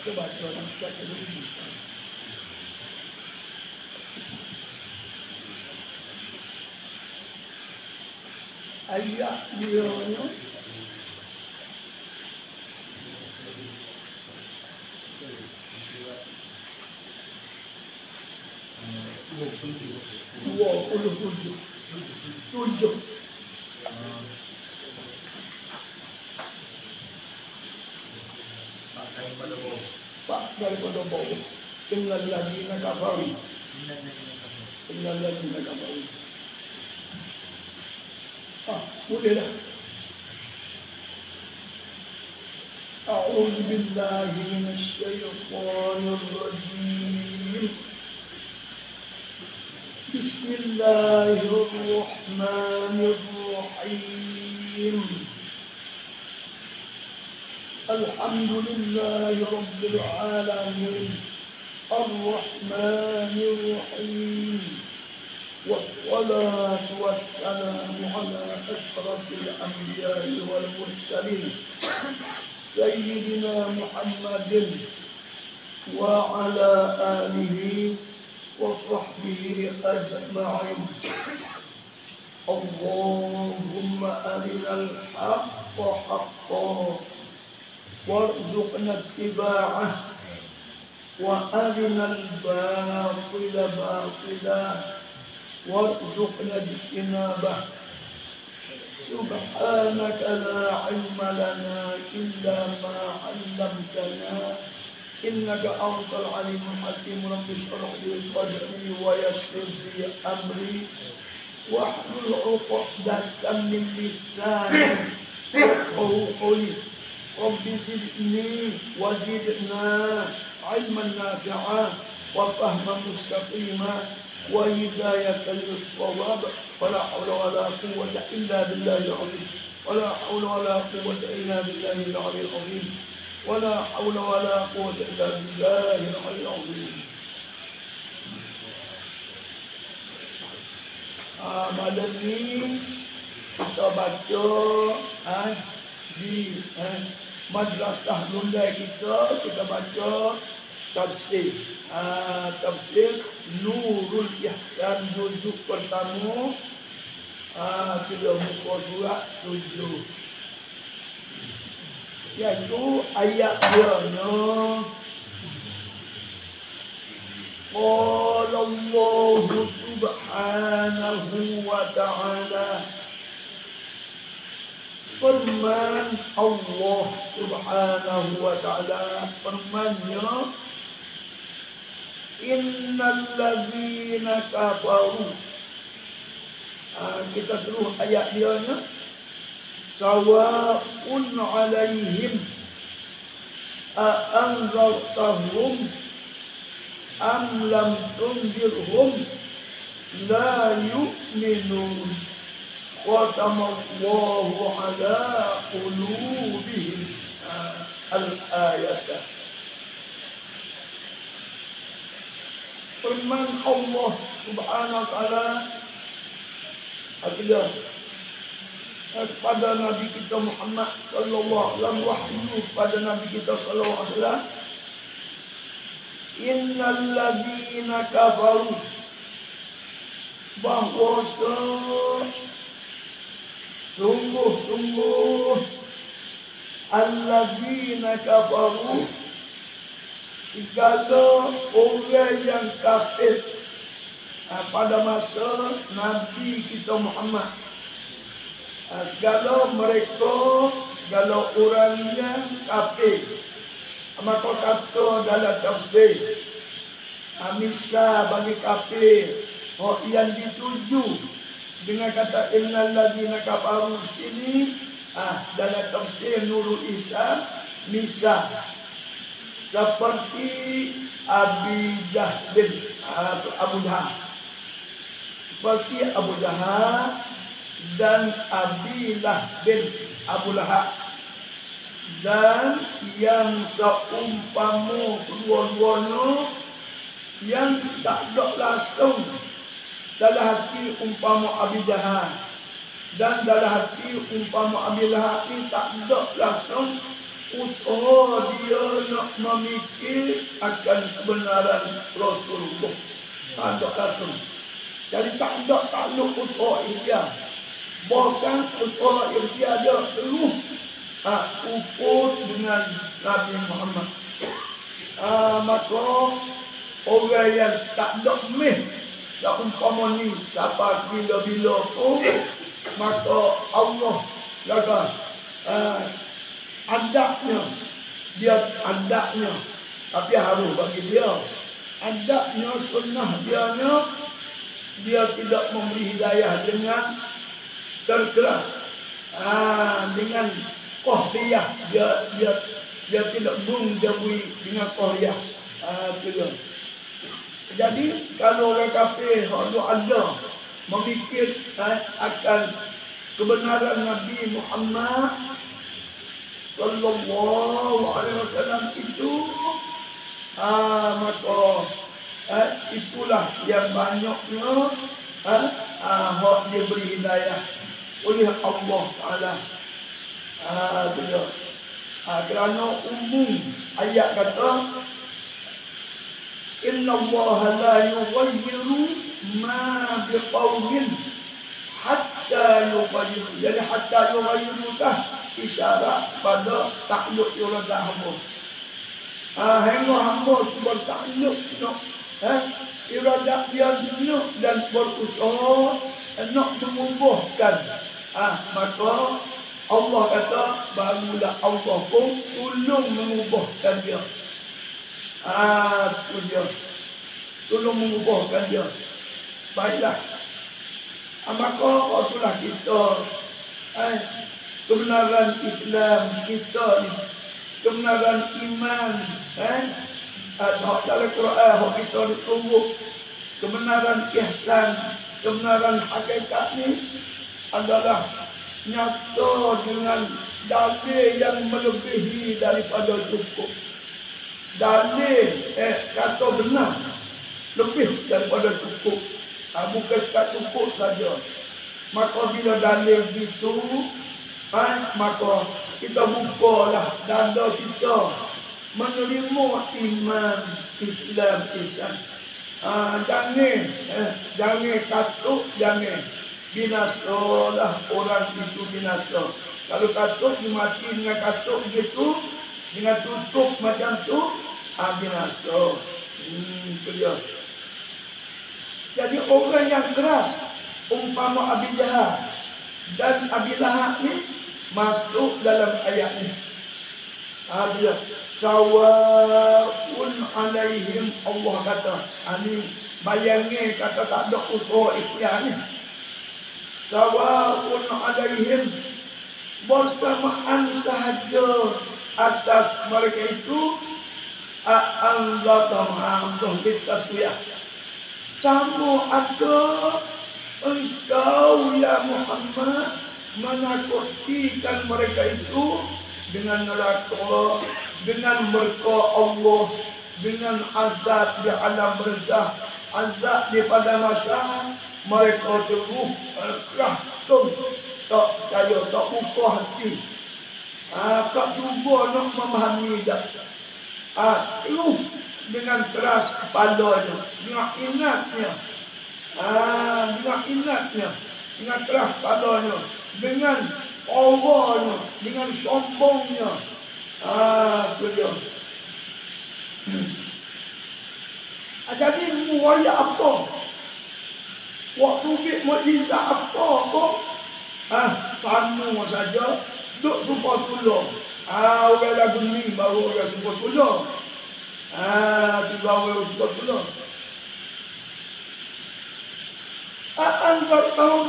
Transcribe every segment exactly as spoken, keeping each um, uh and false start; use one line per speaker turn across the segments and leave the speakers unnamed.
Kita baca baca dulu sekarang. Ayat dia ni dua puluh tujuh tujuh Pak daripada bawah dengan lagi nak kafari dengan lagi nak kafari ah bolehlah. A'udzu billahi minasyaitonir rajim. Bismillahirrahmanirrahim. Alhamdulillahi rabbil alamin. Ar-Rahmanir Rahim. والصلاة والسلام على أشرف الأنبياء والمرسلين سيدنا محمد وعلى آله وصحبه أجمعين. اللهم أرنا الحق حقا وارزقنا اتباعه وأرنا الباطل باطلا وارزقنا اجتنابه. سبحانك لا علم لنا إلا ما علمتنا إنك أنت العليم الحكيم. رب اشرح لي صدري ويسر لي أمري واحلل عقدة من لساني يفقهوا قولي. رب زدني وزدنا علما نافعا وفهما مستقيما وهداية للصواب. ولا حول ولا قوة إلا بالله العظيم. ولا حول ولا قوة إلا بالله العلي العظيم. ولا حول ولا قوة إلا بالله العلي العظيم. Ah, malam ni kita baca ah, di ah, madrasah Lundai kita, kita baca tafsir. Ah, tafsir Nurul Ihsan juzuk pertama. Ah, sudah muka surat tujuh. Iaitu ayat dia nya Qala Allah subhanahu wa ta'ala. Firman Allah subhanahu wa ta'ala, firmannya innal ladzina kafaru. Ha, kita terus ayat dia nya. Sawa'un 'alaihim a anzartahum am lam tunzirhum la yu'minun. Khatamallahu 'ala qulubihim. Ha, al-ayat. Firman Allah subhanahu wa ta'ala adalah kepada Nabi kita Muhammad sallallahu alaihi wasallam, wahyu kepada Nabi kita sallallahu alaihi wasallam, innal ladzina kafaru, bahawa sungguh-sungguh alladzina kafaru, segala orang yang kafir pada masa Nabi kita Muhammad, segala mereka, segala orang yang kafir. Maka kata dalam tafsir, Amisa bagi kafir, oh, yang dituju dengan kata innal ladzina kafaru sini, ah, dalam tafsir Nurul Ihsan, Misa seperti Abi Jahl, atau Abu Jahal, seperti Abu Jahal dan Abi Lahab bin Abu Lahab, dan yang seumpama kedua-duanya yang tak ada langsung dalam hati umpama Abi Jahal dan dalam hati umpama Abi Lahab ni tak ada langsung usaha dia nak memikir akan kebenaran Rasulullah. Ada langsung. Jadi tak ada takluk usaha dia. Bahkan usaha dia ada terus ha, ukur dengan Nabi Muhammad. Ha, maka orang yang tak ada meh seumpama ni sampai bila-bila pun, maka Allah jaga uh, adabnya, dia adabnya, tapi harus bagi dia adabnya, sunnah dia nya, dia tidak memberi hidayah dengan terkeras, uh, dengan qahriyah, dia dia dia tidak menjauhi dengan qahriyah. uh, itu Jadi kalau orang kafir ada ada memikir eh, akan kebenaran Nabi Muhammad sallallahu alaihi wasallam itu, ah, maka eh, itulah yang banyaknya eh, ah, hak diberi hidayah oleh Allah Taala. Ah, itu dia. Ah, kerana umum ayat kata Inna Allah la yughayyiru ma biqaumin hatta yughayyiru. Jadi hatta yughayyiru dah isyarat pada takluk irada hamba. Ah, hingga hamba tu bertakluk nak eh irada dia nak dan berusaha nak mengubahkan. Ah, maka Allah kata barulah Allah pun tolong mengubahkan dia. Ah, tu dia. Tolong mengubahkan dia. Baiklah. Ah, maka itulah kita eh, kebenaran Islam kita ni, kebenaran iman eh ah, dalam Quran hak kita diturut, kebenaran ihsan, kebenaran hakikat ni adalah nyata dengan dalil yang melebihi daripada cukup. Dalil eh kata benar lebih daripada cukup. Ha, bukan sekat cukup saja. Maka bila dalil gitu, ha, maka kita bukalah dada kita menerima iman Islam ihsan. Ha, jangan eh, jangan katuk, jangan binasa lah orang itu binasa. Kalau katuk dimati dengan katuk gitu, dengan tutup macam tu, ah, binasa. Hmm, itu dia. Jadi orang yang keras, umpama Abi Jahal dan Abi Lahab ni masuk dalam ayat ni. Ah, dia sawaun alaihim, Allah kata. Ah, ni bayangin kata tak ada usaha ikhtiar ni. Sawaun alaihim, bersamaan sahaja atas mereka itu, a'anzartahum, hamzah bitaswiyah, sama ada engkau ya Muhammad menakutikan mereka itu dengan neraka, dengan murka Allah, dengan azab di alam barzakh, azab di pada masa mereka terus kerah tum, tak percaya, tak buka hati, ah, tak cuba nak memahami dah. Ah, terus dengan keras kepalanya, dengan inatnya, ah, dengan inatnya, dengan keras kepalanya, dengan awalnya, dengan sombongnya. Ah, itu dia. Hmm. Ah, jadi muaya apa? Waktu bik mukjizat apa kok? Ah, sama saja duk sumpah tolong. Ah, orang lagu ni baru orang sumpah tolong. Ah, tu baru orang sumpah tolong. Ah, anggap tahun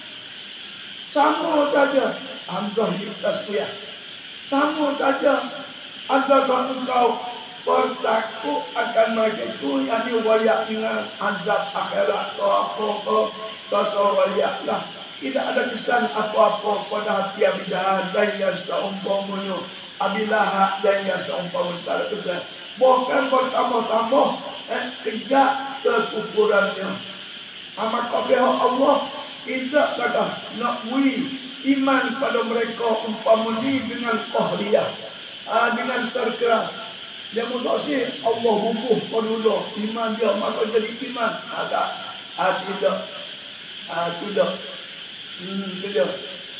sama saja. Hamzah di tasbih. Sama saja. Adakah engkau bertakut akan mereka itu yang diwayak dengan azab akhirat atau apa ke atau wayak lah. Tidak ada kesan apa-apa pada hati Abi Jahal dan yang seumpamanya, Abi Lahab dan yang seumpamanya, tak ada kesan. Bahkan bertambah-tambah eh, kejak kekufurannya. Maka pihak Allah tidak kata nak beri iman pada mereka umpama ni dengan qahriyah. ah, dengan terkeras. Dia mutaksir Allah bubuh dulu iman dia maka jadi iman. Ah, tak. Ah, tidak. Ah, tidak. Hmm, tidak.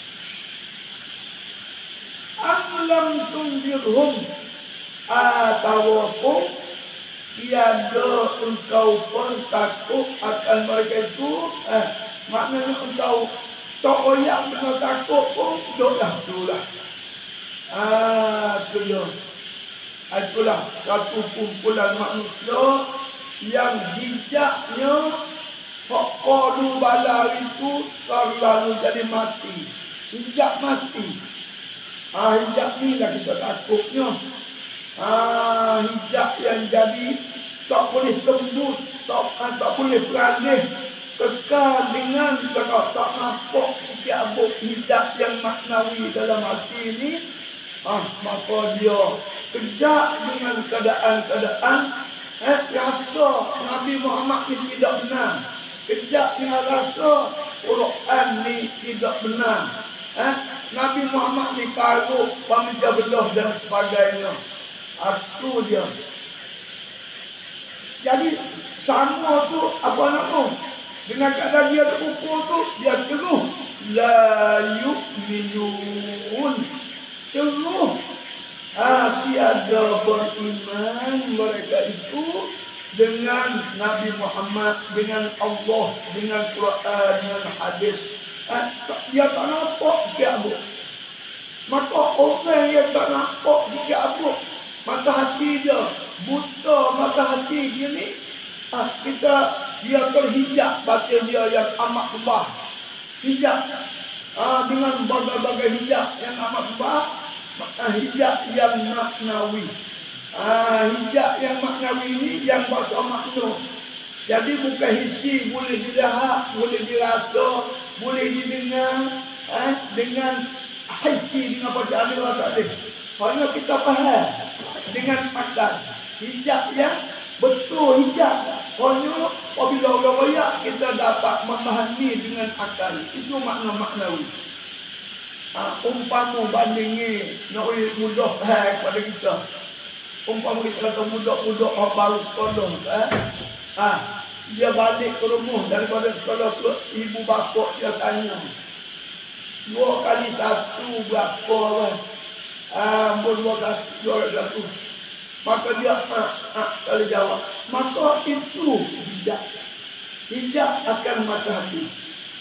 Am lam tunzirhum atawapun tiada engkau pun takut akan mereka itu. Eh, maknanya engkau tak oyak kena takut pun duduklah itulah. Ah, itulah. Itulah satu kumpulan manusia yang hijaknya hak qalu bala itu terlalu jadi mati. Hijak mati. Ah, hijak ni lah kita takutnya. Ah, hijak yang jadi tak boleh tembus, tak, ah, tak boleh beralih. Kekal dengan kalau tak nampak sikit abuk hijab yang maknawi dalam hati ini, ah, maka dia kejak dengan keadaan-keadaan eh, rasa Nabi Muhammad ni tidak benar. Kejak dengan rasa Quran ni tidak benar. Eh, Nabi Muhammad ni karuk, pamijah belah dan sebagainya. Itu dia. Jadi sama tu apa nama? Dengan keadaan dia terpukul tu, dia teruh. La yu'minun. Teruh. Ah, tiada beriman mereka itu dengan Nabi Muhammad, dengan Allah, dengan Quran, dengan hadis. Ah, dia tak nampak sikit abuk. Maka orang yang tak nampak sikit abuk, mata hati dia, buta mata hati dia ni, ah, kita dia terhijab batin dia yang amat tebal. Hijab ah, dengan berbagai-bagai hijab yang amat tebal. Ah, hijab yang maknawi. Ah, hijab yang maknawi ini yang bahasa makna. Jadi bukan hissi, boleh dilihat, boleh dirasa, boleh didengar. Eh, dengan hissi, dengan bacaan dia tak boleh. Hanya kita faham dengan akal. Hijab yang betul hijab. Hanya apabila orang royak kita dapat memahami dengan akal. Itu makna maknawi. Ha, umpama bandingi nak mudah eh, kepada kita. Umpama kita kata mudah-mudah orang baru sekolah. Eh? Ha, dia balik ke rumah daripada sekolah tu, ibu bapa dia tanya. Dua kali satu berapa kan? Ah, dua satu, dua satu. Maka dia ah, ah, kalau jawab, maka itu hijab. Hijab akan mata hati.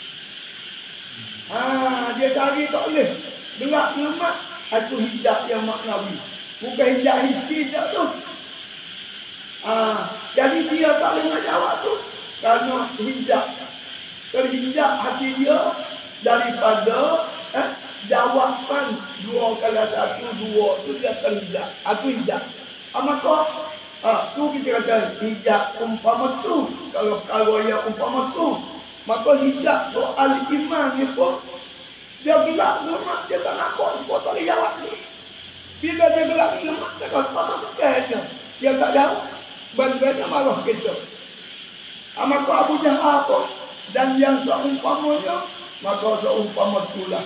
Ah, dia cari tak boleh. Gelak lemak, itu hijab yang maknawi. Bukan hijab hissi tak tu. Ah, jadi dia tak boleh nak jawab tu. Kerana hijab. Terhijab hati dia daripada eh, jawapan dua kali satu, dua tu dia terhijab. Itu hijab. Ah, maka ah, tu kita kata hijab umpama tu. Kalau kalau yang umpama tu, maka hijab soal iman ni pun dia gelap lemak, dia tak nampak sebab tak boleh jawab ni. Bila dia gelap lemak, dia kata pasal pekai je. Dia tak jawab. Bagaimana marah kita. Ah, maka Abu Jahal pun dan yang seumpamanya, maka seumpama itulah.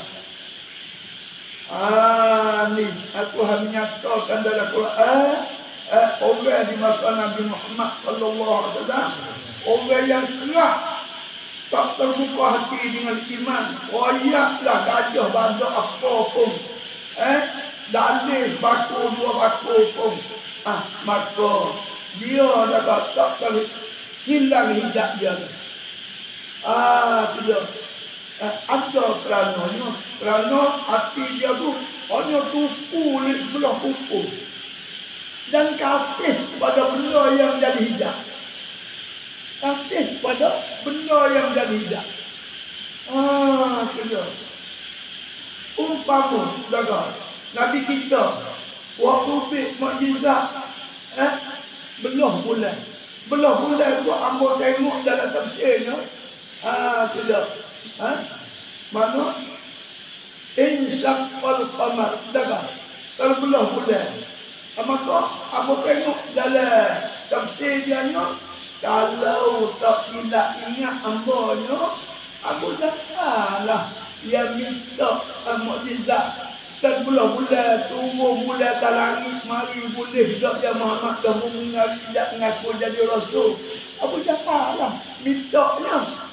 Ah, ni aku hanya nyatakan dalam Quran, eh, orang di masa Nabi Muhammad sallallahu alaihi wasallam, orang yang keras, tak terbuka hati dengan iman, royaklah gajah bandar apa pun, eh, dalil baku dua baku pun, ah, maka dia dah tak ter hilang hijab dia. Ah, tidak. Eh, ada kerananya, kerana hati dia tu hanya tupu di sebelah kuku dan kasih pada benda yang jadi hijab. Kasih pada benda yang jadi hijab. Ah, tidak. Umpama, dengar, Nabi kita waktu bik mukjizat, eh, belah bulan. Belah bulan tu hamba tengok dalam tafsirnya. Ah, tidak. Ha? Mana? Insyaqal qamar. Dengar. Terbelah bulan. Maka apa tengok dalam tafsir dia ni, kalau tak silap ingat hambanya, Abu Jahal lah yang minta uh, mukjizat Dan bulan-bulan turun bulan atas langit mari boleh dak ya Muhammad dah mengajak mengaku jadi rasul. Abu Jahal lah mintanya.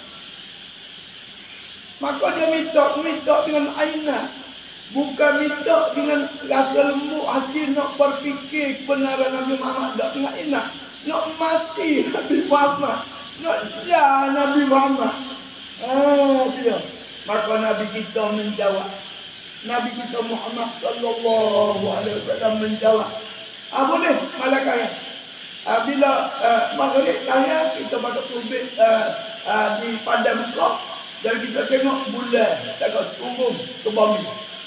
Maka dia minta minta dengan ainat. Bukan minta dengan rasa lembut hati nak berfikir kebenaran Nabi Muhammad dak dengan ainat. Nak mati Nabi Muhammad. Nak jah Nabi Muhammad. Ah, dia. Maka Nabi kita menjawab. Nabi kita Muhammad sallallahu alaihi wasallam menjawab. Ah boleh malaikat. Ah bila uh, maghrib kaya kita bakal terbit uh, uh, di padang Mekah dan kita tengok bulan takut turun ke bumi.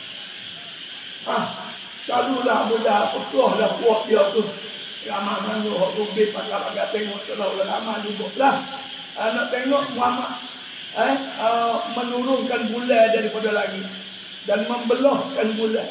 Ah, calulah budak petuahlah puak dia tu. Ramai mana hok terbit pakai-pakai tengok kalau ramai duduklah. Ah nak tengok Muhammad eh uh, menurunkan bulan daripada langit dan membelahkan bulan.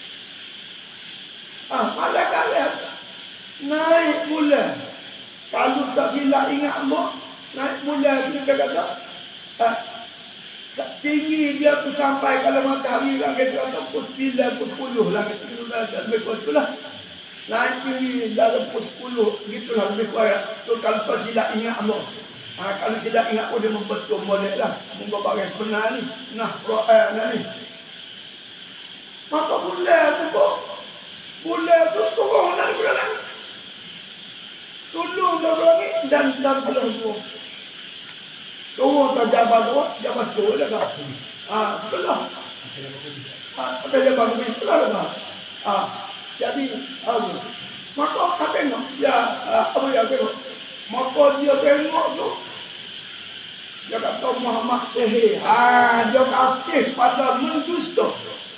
Ah, malaikat lihat naik bulan. Kalau tak silap ingat apa, naik bulan kita kata ah, tinggi dia tu sampai kalau matahari langit kata pukul sembilan, pukul sepuluh langit itu lebih kurang itulah. Naik tinggi dalam pukul sepuluh gitulah lebih kurang. Tu kalau tak silap ingat apa. Ah, kalau silap ingat pun dia membetul boleh lah. Mungkin barang sebenar ni. Nah, Quran lah ni. Maka bulan tu kok bulan tu turun dari bulan langit. Turun dari langit dan dan bulan tu. Turun tak jabat tu, dia masuk dah kan. Ah, sebelah. Ah, ada jabat tu sebelah dah kan. Ah, jadi ah, maka kata tengok ya apa ya tengok. Maka dia tengok tu dia kata Muhammad sihir. Ah, dia kasih pada mendusta.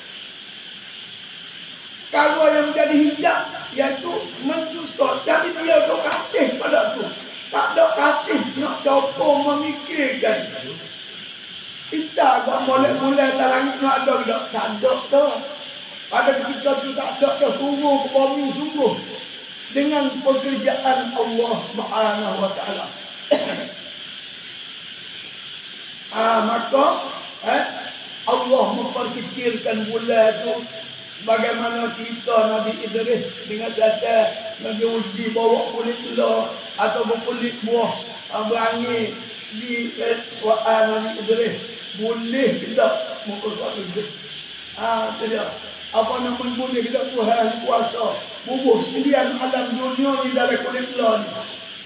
Kalau yang menjadi hijab iaitu mendusta. Jadi dia tu kasih pada tu. Tak ada kasih nak coba memikirkan. Kita agak boleh-boleh tak langit nak ada tak? Tak ada tu. Pada ketika tu tak ada tu turun ke bumi sungguh. Dengan pekerjaan Allah Subhanahu Wa Taala. Ah, maka eh, Allah memperkecilkan bulan tu. Bagaimana cerita Nabi Idris dengan syaitan Nabi uji bawa kulit telur atau kulit buah uh, berangi di eh, soal Nabi Idris. Boleh tidak muka suatu itu? Ah, tidak. Apa nama boleh tidak Tuhan kuasa bubuh sekalian alam dunia ni dalam kulit telur ni.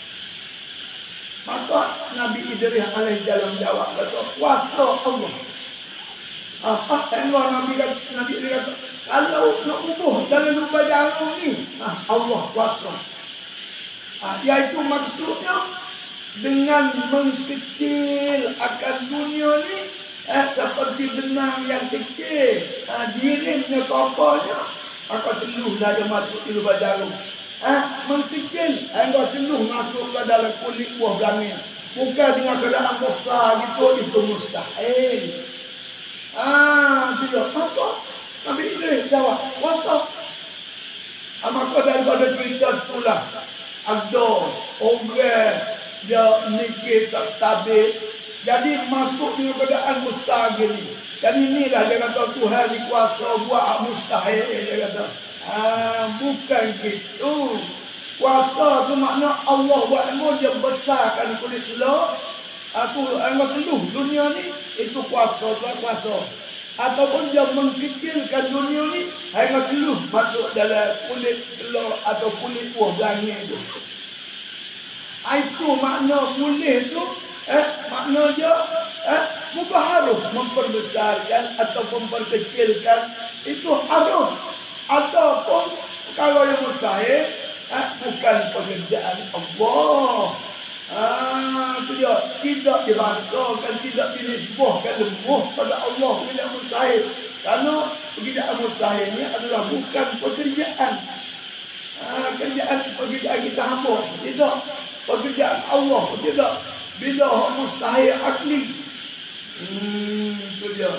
Maka Nabi Idris alaihi dalam jawab kata kuasa Allah. Apa tengok Nabi kata, Nabi dia kata, kalau nak bubuh dalam lubang jarum ni, ah, Allah kuasa. Ah, iaitu maksudnya dengan mengkecil akan dunia ni, eh, seperti benang yang kecil, ah, jirinnya kokohnya, maka teluhlah dia masuk di lubang jarum. Ah, mengkecil, hingga teluh masuk ke dalam kulit buah belangin. Bukan dengan keadaan besar gitu, itu mustahil. Ah, tidak. Maka Nabi Idris jawab, kuasa. Ah, maka daripada cerita itulah ada orang dia nikah tak stabil. Jadi masuk dengan keadaan besar gini. Jadi inilah dia kata Tuhan ni kuasa buat mustahil. Dia kata, ah, bukan gitu. Kuasa tu makna Allah buat ilmu dia besarkan kulit telur. Aku anggap teluh dunia ni itu kuasa Tuhan kuasa. Ataupun dia mengkecilkan dunia ni hingga teluh masuk dalam kulit telur atau kulit buah belangin itu. Itu makna boleh tu eh makna dia eh mubaharah memperbesarkan atau memperkecilkan itu harus. Ataupun kalau yang mustahil eh bukan pekerjaan Allah. Ah, itu dia. Tidak dirasakan, tidak dinisbahkan lemah pada Allah bila mustahil. Karena pekerjaan mustahil ni adalah bukan pekerjaan. Ah, kerjaan pekerjaan kita hamba. Tidak. Pekerjaan Allah tidak. Bila mustahil akli. Hmm, itu dia.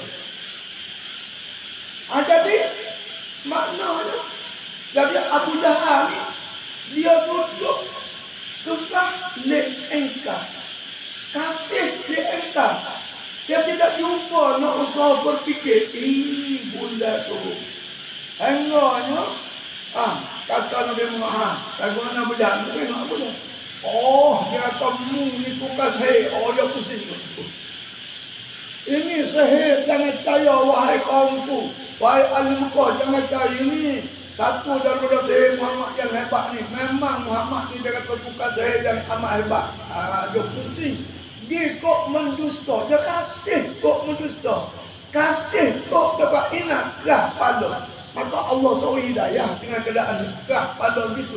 Ah, jadi maknanya jadi Abu Jahal ni dia duduk Tukar lek engkau. Kasih lek engkau. Dia tidak jumpa nak usaha berfikir. Ini bulan tu. Enggaknya, ah, kata Nabi Muhammad, bagaimana berjalan, dia tengok apa dia? Oh, dia kata, mu ni tukar sihir. Oh, dia pusing. Ini sihir, jangan percaya, wahai kaumku. Wahai ahli Mekah, jangan percaya ini. Satu daripada sihir Muhammad yang hebat ni. Memang Muhammad ni dia kata tukar sihir yang amat hebat. Ah, dia pusing. Dia kok mendusta. Dia kasih kok mendusta. Kasih kok dapat ingat gah pada. Maka Allah tahu hidayah dengan keadaan gah pada gitu.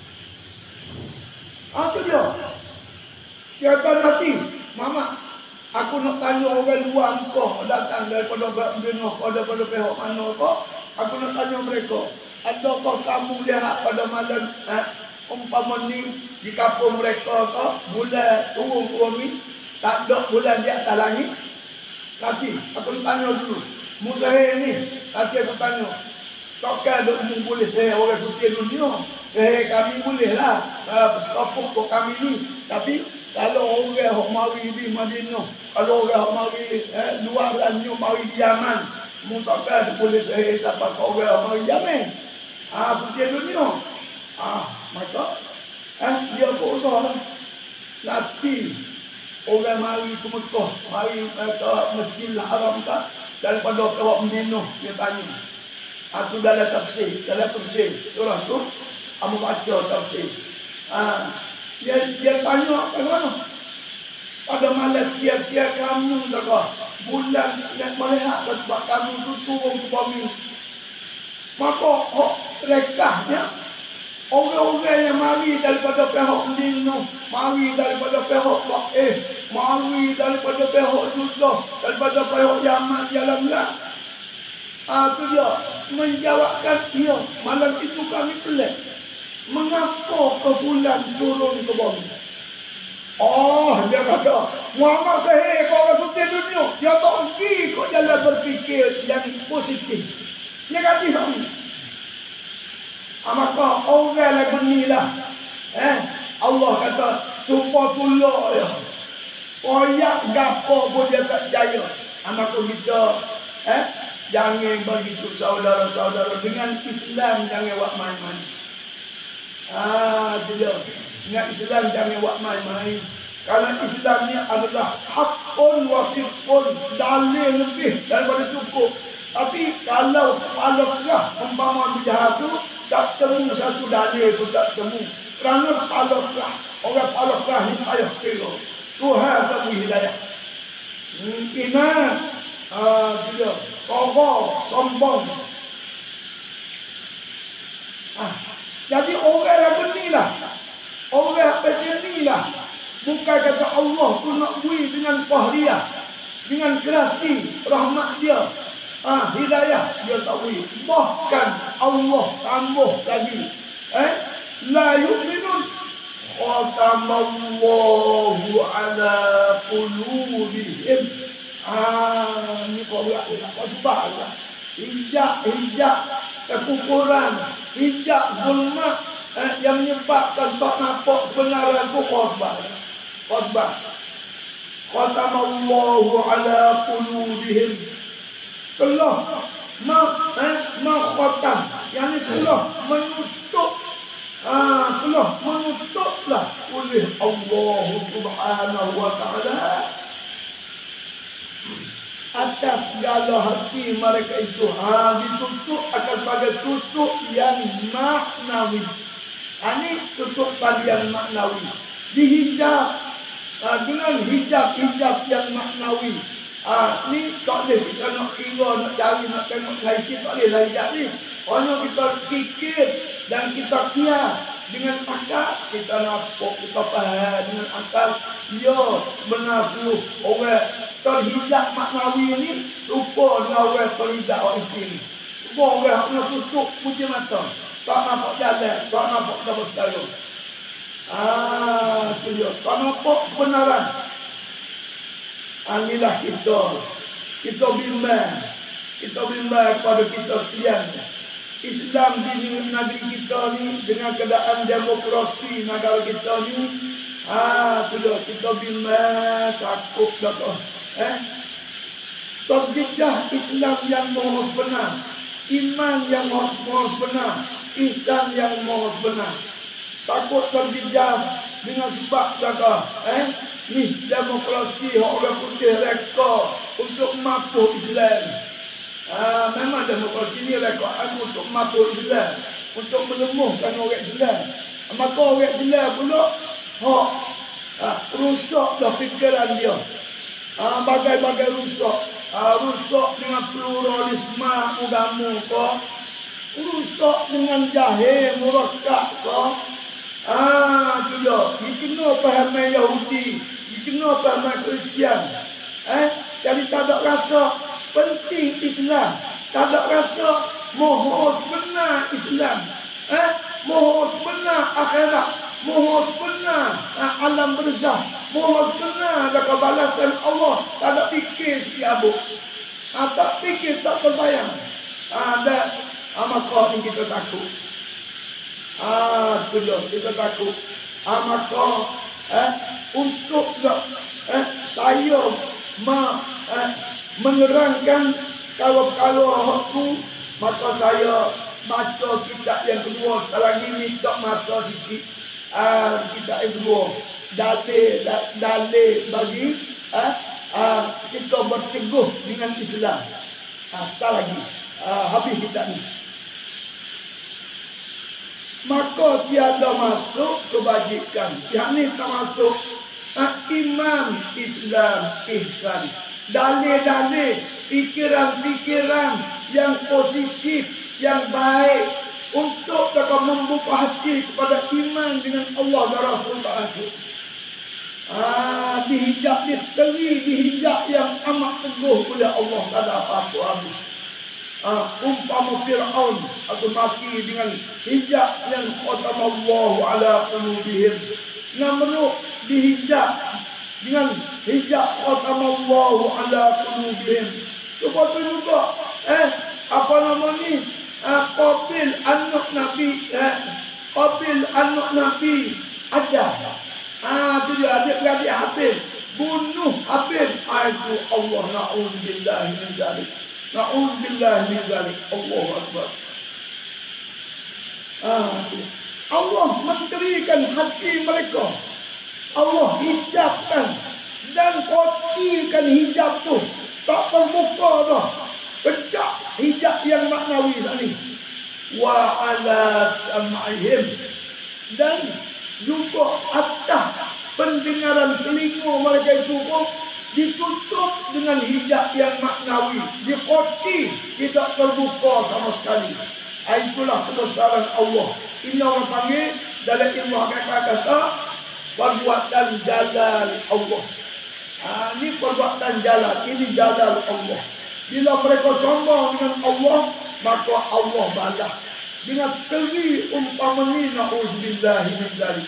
Ah, tu dia. Dia kata nanti, Mama, aku nak tanya orang luar kau datang daripada Bino, daripada pihak mana kau. Aku nak tanya mereka. Adakah kamu lihat pada malam eh, umpama ni di kampung mereka ke bulan turun ke bumi, tak ada bulan di atas langit? Kaki, aku tanya dulu. Musahir ni, kaki aku tanya. Takkan ada umum boleh saya orang suci dunia. Saya kami boleh lah. Uh, Setopuk kok kami ni. Tapi kalau orang yang mari di Madinah, kalau orang yang mari eh, luar dan mari di Yaman, mungkin boleh saya sampai ke orang yang mari Yaman. Ah, suci dunia. Ah, maka eh, dia pun usaha lah. Nanti orang mari ke Mekah, mari eh, ke Masjidil Haram tak, daripada kawak Madinah, dia tanya. Aku dalam tafsir, dalam tafsir surah tu, kamu baca tafsir. Ah, dia dia tanya bagaimana? Pada malam sekian-sekian kamu tak bulan yang melihat tempat kamu tu turun ke bumi. Maka oh, rekahnya orang-orang yang mari daripada pihak Madinah, mari daripada pihak Taif, mari daripada pihak Judah, daripada pihak Yaman, Yalamlah. Ah, tu dia menjawabkan, ya, malam itu kami pelik. Mengapa ke bulan turun ke bumi? Oh, dia kata, Muhammad sahih kau orang suci dunia. Dia tak pergi kau jalan berfikir yang positif. Negatif sama. Ah, maka orang lagu ni lah. Eh, Allah kata, supaya tulak ya. Koyak gapo pun dia tak percaya. Ah, maka kita, eh, jangan begitu saudara-saudara. Dengan Islam jangan buat main-main. Ah, dia. Dengan Islam jangan buat main-main. Kerana Islam ni adalah hakun wasifun, dalil lebih daripada cukup. Tapi kalau kepala kerah umpama berjahat tu, tak temu satu dalil pun tak temu. Kerana kepala kerah, orang kepala kerah ni payah kira. Tuhan tak beri hidayah. Hmm, iman. Ah, dia. Kokoh, sombong. Ah, jadi orang yang benilah. Orang macam ni lah. Bukan kata Allah tu nak beri dengan qahriyah, dengan kerasi rahmat dia. Ah, hidayah dia tak beri. Bahkan Allah tambah lagi. Eh? La yu'minun khatamallahu ala qulubihim. Ah, ni kau buat khutbah lah. Hijab-hijab kekufuran, hijab zulmat eh, yang menyebabkan tak nampak kebenaran tu khutbah. Khutbah. Khatamallahu ala qulubihim. Telah ma eh, ma khatam, yang ni telah menutup. Ah, telah menutuplah oleh Allah Subhanahu wa taala atas segala hati mereka itu. Ha, ditutup akan pada tutup yang maknawi. Ha, ini tutupan yang maknawi. Dihijab ha, dengan hijab-hijab yang maknawi. Ha, ni tak boleh kita nak kira, nak cari, nak tengok lain, tak boleh lah hijab ni. Hanya kita fikir dan kita kias dengan akal. Kita nampak, kita faham dengan akal. Ya, sebenar seluruh orang terhijab maknawi ni serupa dengan orang terhijab orang isteri. Semua orang kena tutup putih mata. Tak nampak jalan, tak nampak apa segala. Ah, tu dia. Tak nampak kebenaran. Ah, inilah kita. Kita bimbang. Kita bimbang kepada kita sekalian. Islam di negeri kita ni dengan keadaan demokrasi negara kita ni, ah, tu dia. Kita bimbang, takut dah tu. Eh? Terjejah Islam yang maha benar. iman yang maha benar, Islam yang maha benar. Takut terjejas dengan sebab kata, eh, ni demokrasi orang putih reka untuk mampu Islam. Ah, memang demokrasi ni reka untuk mampu Islam, untuk menemukan orang Islam. Maka orang Islam pula hak ah, rusak dah fikiran dia. Ah, bagai-bagai rusak. Ah, rusak dengan pluralisme agama kau. Rusak dengan jahil murakkab kau. Ah, tu dia. Dia kena faham Yahudi, dia kena faham Kristian. Eh, jadi tak ada rasa penting Islam, tak ada rasa mohon benar Islam. Eh, mohon benar akhirat, mohon benar ah, alam barzah, mohon benar ada kebalasan Allah. Tak ada fikir sikit abu. Ah, tak fikir, tak terbayang. Ah, dan ah, maka ni kita takut. Ah, tu dia, kita takut. Ah, maka eh, untuk eh, saya ma, eh, menerangkan kalau-kalau tu, maka saya baca kitab yang kedua. Sekarang ini minta masa sikit. Ah, kitab yang kedua, dalil dalil bagi eh, ah, kita berteguh dengan Islam. Ah, sekali lagi ah, habis kitab ni. Maka tiada masuk kebajikan. Yang ni termasuk ah, iman, Islam, ihsan. Dalil-dalil, pikiran-pikiran yang positif, yang baik untuk dapat membuka hati kepada iman dengan Allah dan Rasulullah. Ah, dihijab, diteri, dihijab yang amat teguh oleh Allah. Tak ada apa-apa habis. Ah, umpama Fir'aun atau mati dengan hijab yang khatamallahu ala qulubihim. Namrud dihijab dengan hijab khatamallahu ala qulubihim. Sebab tu juga eh apa nama ni? Ah, Qabil anak Nabi, eh, Qabil anak Nabi Adam. Ah, tu dia adik-beradik Habil, bunuh Habil. Ah, itu Allah na'udzubillah min dzalik. Na'udzubillah min dzalik. Allahu akbar. Ah, Allah menterikan hati mereka. Allah hijabkan dan kotikan hijab tu. Tak terbuka dah. Pecah hijab yang maknawi tadi. Wa ala sam'ihim, dan juga atas pendengaran telinga mereka itu pun ditutup dengan hijab yang maknawi. Dikoti, tidak terbuka sama sekali. Itulah kebesaran Allah. Ini orang panggil dalam ilmu hakikat kata perbuatan jalal Allah. Ha, ini perbuatan jalal, ini jalal Allah. Bila mereka sombong dengan Allah, maka Allah balas dengan teri umpama ni, na'udzubillahi min dzalik.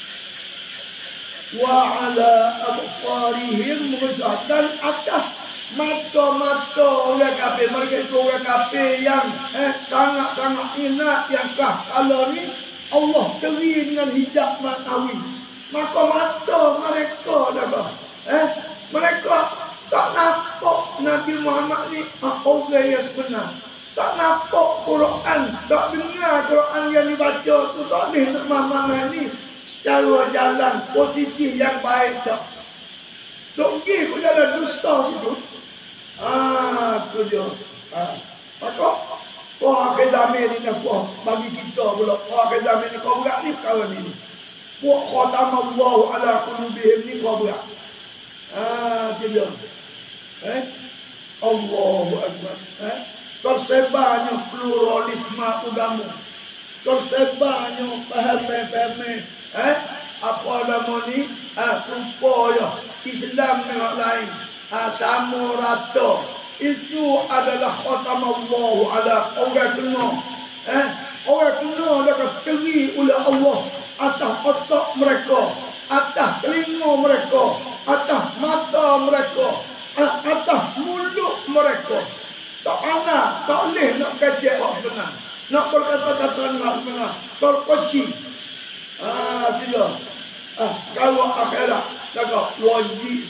Wa ala absarihim ghishawah, dan atas mata-mata orang kafir. Mereka itu orang kafir yang eh, sangat-sangat inat, yang kahkala ni Allah teri dengan hijab maknawi. Maka mata mereka dah eh, mereka tak nampak Nabi Muhammad ni orang yang sebenar. Tak nampak Quran, tak dengar Quran yang dibaca tu, tak boleh nak memahami ni secara jalan positif yang baik tak. Dok pergi ke jalan dusta situ. Ah, tu dia. Ah, maka kau akhir zaman ni nak bagi kita pula. Kau akhir zaman ni kau berat ni perkara ni. Buat khatamallahu ala qulubihim ni kau berat. Ah, tu dia. Eh? Allahu akbar. Eh? Tersebarnya pluralisme agama. Tersebarnya faham-faham eh apa nama ni? Ah, supaya Islam dengan lain ah, sama rata. Itu adalah khatamallahu ala orang kena. Eh? Orang kena dapat teri oleh Allah atas otak mereka, atas telinga mereka, atas mata mereka, atas mulut mereka. Tak ana, tak boleh nak kacau orang benar. Nak berkata-kata nak benar. Terkoci. Ah, tidak. Ah, kalau akhirat, cakap wajib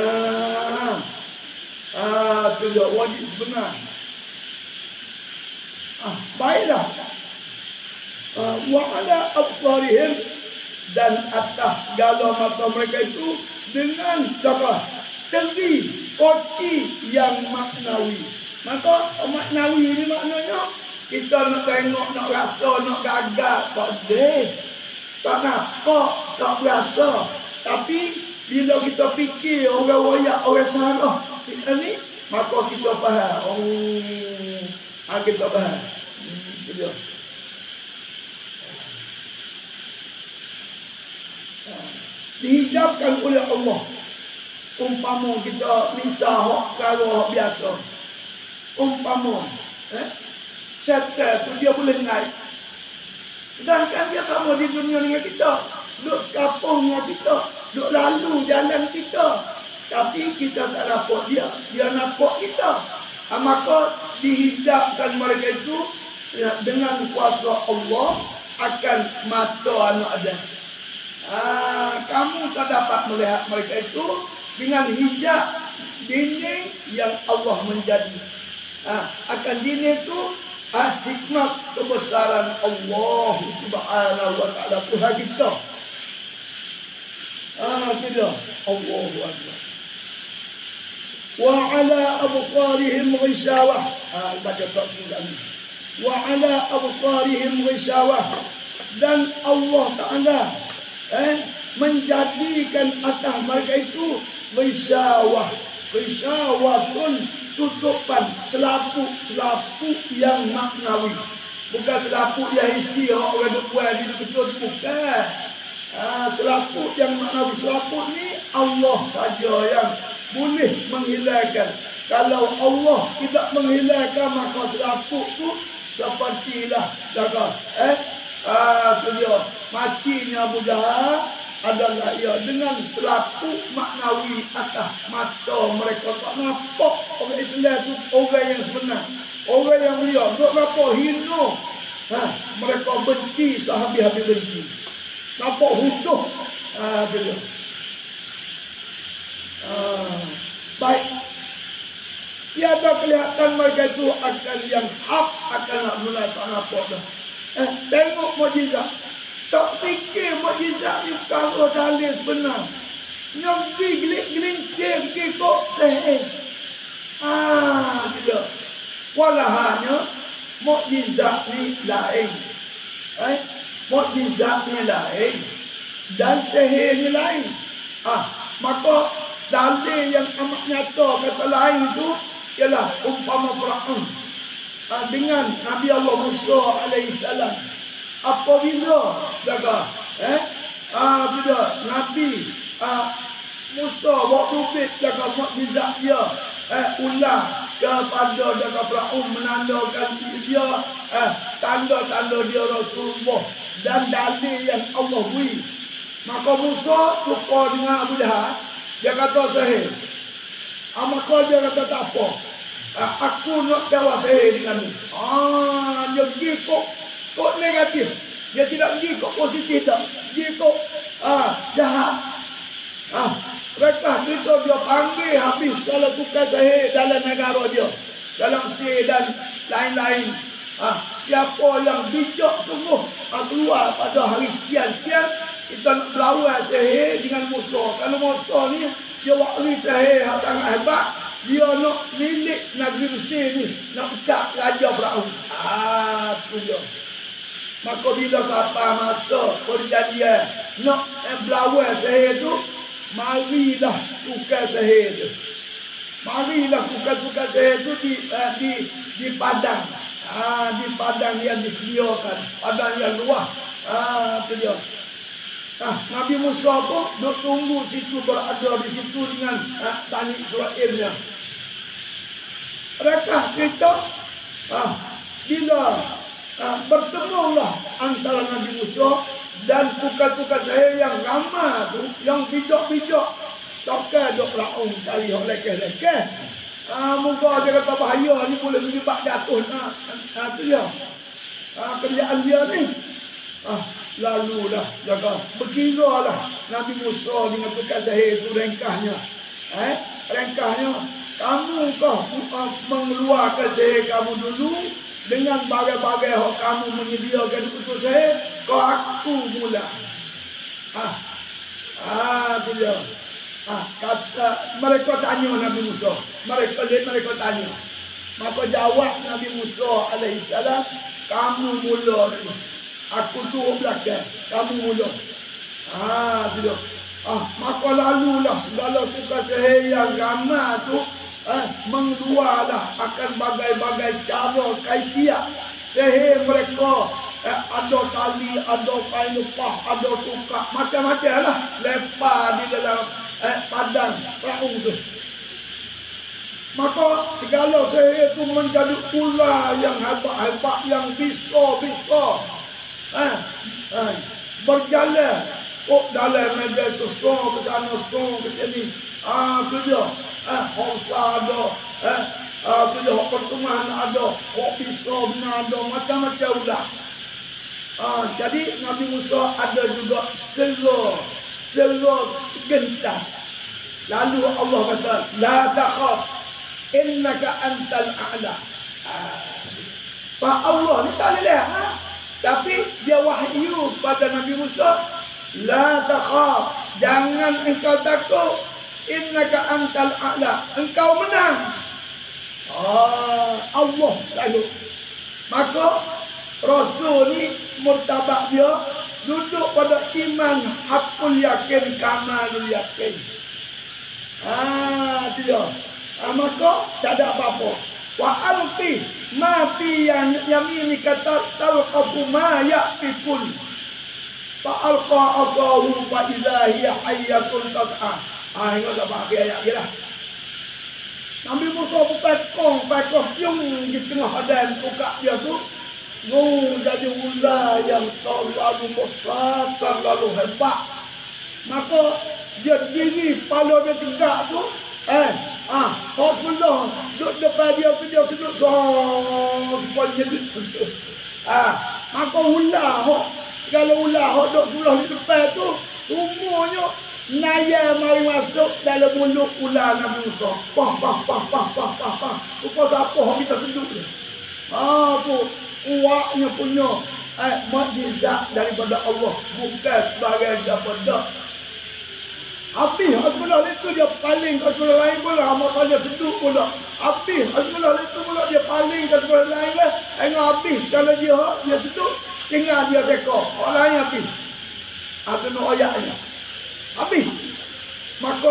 sebenar. Ah, tidak, wajib sebenar. Ah, baiklah. Ah, wa ala absarihim, dan atas segala mata mereka itu dengan apa? Teri, koti yang maknawi. Maka maknawi ini maknanya kita nak tengok, nak rasa, nak gagap, tak boleh. Tak nampak, tak biasa. Tapi bila kita fikir orang royak, orang salah kita ni, maka kita faham. Oh, ha, kita faham. Hmm, itu dia. Dihijabkan oleh Allah. Umpama kita misal hak perkara hak biasa. Umpama eh, syaitan tu dia boleh naik. Sedangkan dia sama di dunia dengan kita. Duduk sekapung dengan kita. Duduk lalu jalan kita. Tapi kita tak nampak dia. Dia nampak kita. Ha, maka dihijabkan mereka itu ya, dengan kuasa Allah akan mata anak Adam. Ha, kamu tak dapat melihat mereka itu dengan hijab dinding yang Allah menjadi. Ha, akan dinding itu ha, hikmat kebesaran Allah Subhanahu wa taala, Tuhan kita. Ah, tidak. Allahu Akbar. Wa ala absarihim ghishawah. Ah, baca tak sekali. Wa ala absarihim ghishawah. Dan Allah Taala eh menjadikan atas mereka itu ghishawah. Ghishawatun, tutupan, selaput-selaput yang maknawi. Bukan selaput yang hissi orang duk buat di betul, bukan. Ha, selaput yang maknawi. Selaput ni Allah saja yang boleh menghilangkan. Kalau Allah tidak menghilangkan, maka selaput tu sepertilah jaga eh ah tu dia matinya Abu Jahal adalah ia dengan selaput maknawi atas mata mereka. Tak nampak orang Islam tu orang yang sebenar, orang yang mulia. Duk nampak hina. Ha, mereka benci sehabis-habis benci. Nampak huduh. Ah, ha, dia. Ah, baik. Tiada kelihatan mereka itu akan yang hak akan nak mulai tak nampak dah. Eh, tengok mukjizat. Tak fikir mukjizat ni kalau dalil sebenar. Nyambi gelik-gelincir pergi kok sehih. Ah, tidak. Walahanya mukjizat ni lain. Eh, mukjizat ni lain dan sihir ni lain. Ah, maka dalil yang amat nyata kata lain itu ialah umpama Firaun ah, dengan Nabi Allah Musa alaihi salam. Apabila jaga eh ah bila Nabi ah, Musa bawa tubik jaga mukjizat dia eh ulang kepada jaga Firaun menandakan dia eh tanda-tanda dia Rasulullah dan dalil yang Allah beri. Maka Musa cuba dengan Abu Jahal, dia kata sahih. Ah, maka dia kata tak apa. Ah, aku nak jawab sahih denganmu. Ah, dia pergi kok kok negatif. Dia tidak pergi kok positif tak. Pergi kok ah jahat. Ah, mereka kita dia panggil habis kalau tukar sahih dalam negara dia. Dalam Mesir dan lain-lain. Ah, siapa yang bijak sungguh ah, keluar pada hari sekian-sekian, kita nak berlawan sihir dengan Musa. Kalau Musa ni dia wakil sihir yang sangat hebat, dia nak milik negeri Mesir ni, nak pecat Raja Firaun. Ah, tu dia. Maka bila sampai masa perjanjian nak eh, berlawan sihir tu, marilah tukar sihir tu. Marilah tukar-tukar sihir tu di eh, di di padang. Ah, di padang yang disediakan, padang yang luas. Ah, tu dia. Ah, Nabi Musa pun duk tunggu situ, berada di situ dengan ah, Bani Israilnya. Mereka kita ah, bila ah, bertemulah antara Nabi Musa dan tukar-tukar sihir yang ramai tu, yang bijak-bijak, takkan duk Firaun cari hak lekeh-lekeh. Ah, muka dia kata bahaya ni boleh menyebab jatuh. Ah, ah, tu dia. Ah, kerjaan dia ni. Ah, lalulah jaga. Berkiralah Nabi Musa dengan tukar sihir itu ringkasnya. Eh, ringkasnya kamu kah uh, mengeluarkan sihir kamu dulu, dengan bagai-bagai hak kamu menyediakan untuk saya, kau aku mula. Ah, ah, tu dia. Ah, kata mereka tanya Nabi Musa. Mereka mereka tanya. Maka jawab Nabi Musa alaihissalam, kamu mula dulu. Aku turun belakang, kamu mula. Ah, tu dia. Ah, maka lalulah segala suka sihir yang ramai tu eh, mengeluarlah akan bagai-bagai cara kaifiat sihir mereka. Eh, ada tali, ada kain lepah, ada tukar, macam-macam lah. Lepas di dalam eh, padang perahu tu. Maka segala sihir itu menjadi ular yang hebat-hebat, yang bisa-bisa eh, eh, berjalan. Oh, dalam medan tu song ke sana, song ke sini. Ah, tu dia. Eh, horsa ada. Eh, ah, tu dia. Pertemuan ada. Kok pisau benar ada. Macam-macam ulah. Ah, jadi Nabi Musa ada juga sera. Sera gentar. Lalu Allah kata, la takhaf. Innaka antal a'la. Ah. Pak Allah ni tak boleh lihat. Ha? Tapi dia wahyu pada Nabi Musa. La takhaf, jangan engkau takut. Innaka antal a'la, engkau menang. Ah, Allah lalu. Maka Rasul ni murtabak dia duduk pada iman hakul yakin, kamalul yakin. Ah, tu dia. Ah, maka tak ada apa-apa. Wa alqi mati yang yamini kata talqafu ma ya'fikun. Fa'alqa asahu fa idza hiya hayyatun tas'a. Ah, ingat tak pakai ayat dia lah. Nabi Musa berpekong, pekong piung di tengah padang tukak dia tu. Oh, jadi ular yang terlalu besar, terlalu hebat. Maka dia diri, kepala dia tegak tu. Eh, ah, kau sebelah duduk depan dia tu, dia sedut song supaya dia. Ah, maka ular segala ular hok duk sebelah di depan tu, semuanya naya mari masuk dalam mulut ular Nabi Musa. Pah, pah, pah, pah, pah, pah, pah. Supaya siapa yang kita sedut dia. Ah, tu kuatnya punya eh, mukjizat daripada Allah. Bukan sebagai daripada. Habis sebelah itu dia paling ke sebelah lain pula. Maka dia sedut pula. Habis sebelah itu pula dia paling ke sebelah lain lah. Tengok habis kalau dia dia sedut. Tinggal dia sekor. Orang lain habis. Itu nak ayatnya. Habis. Maka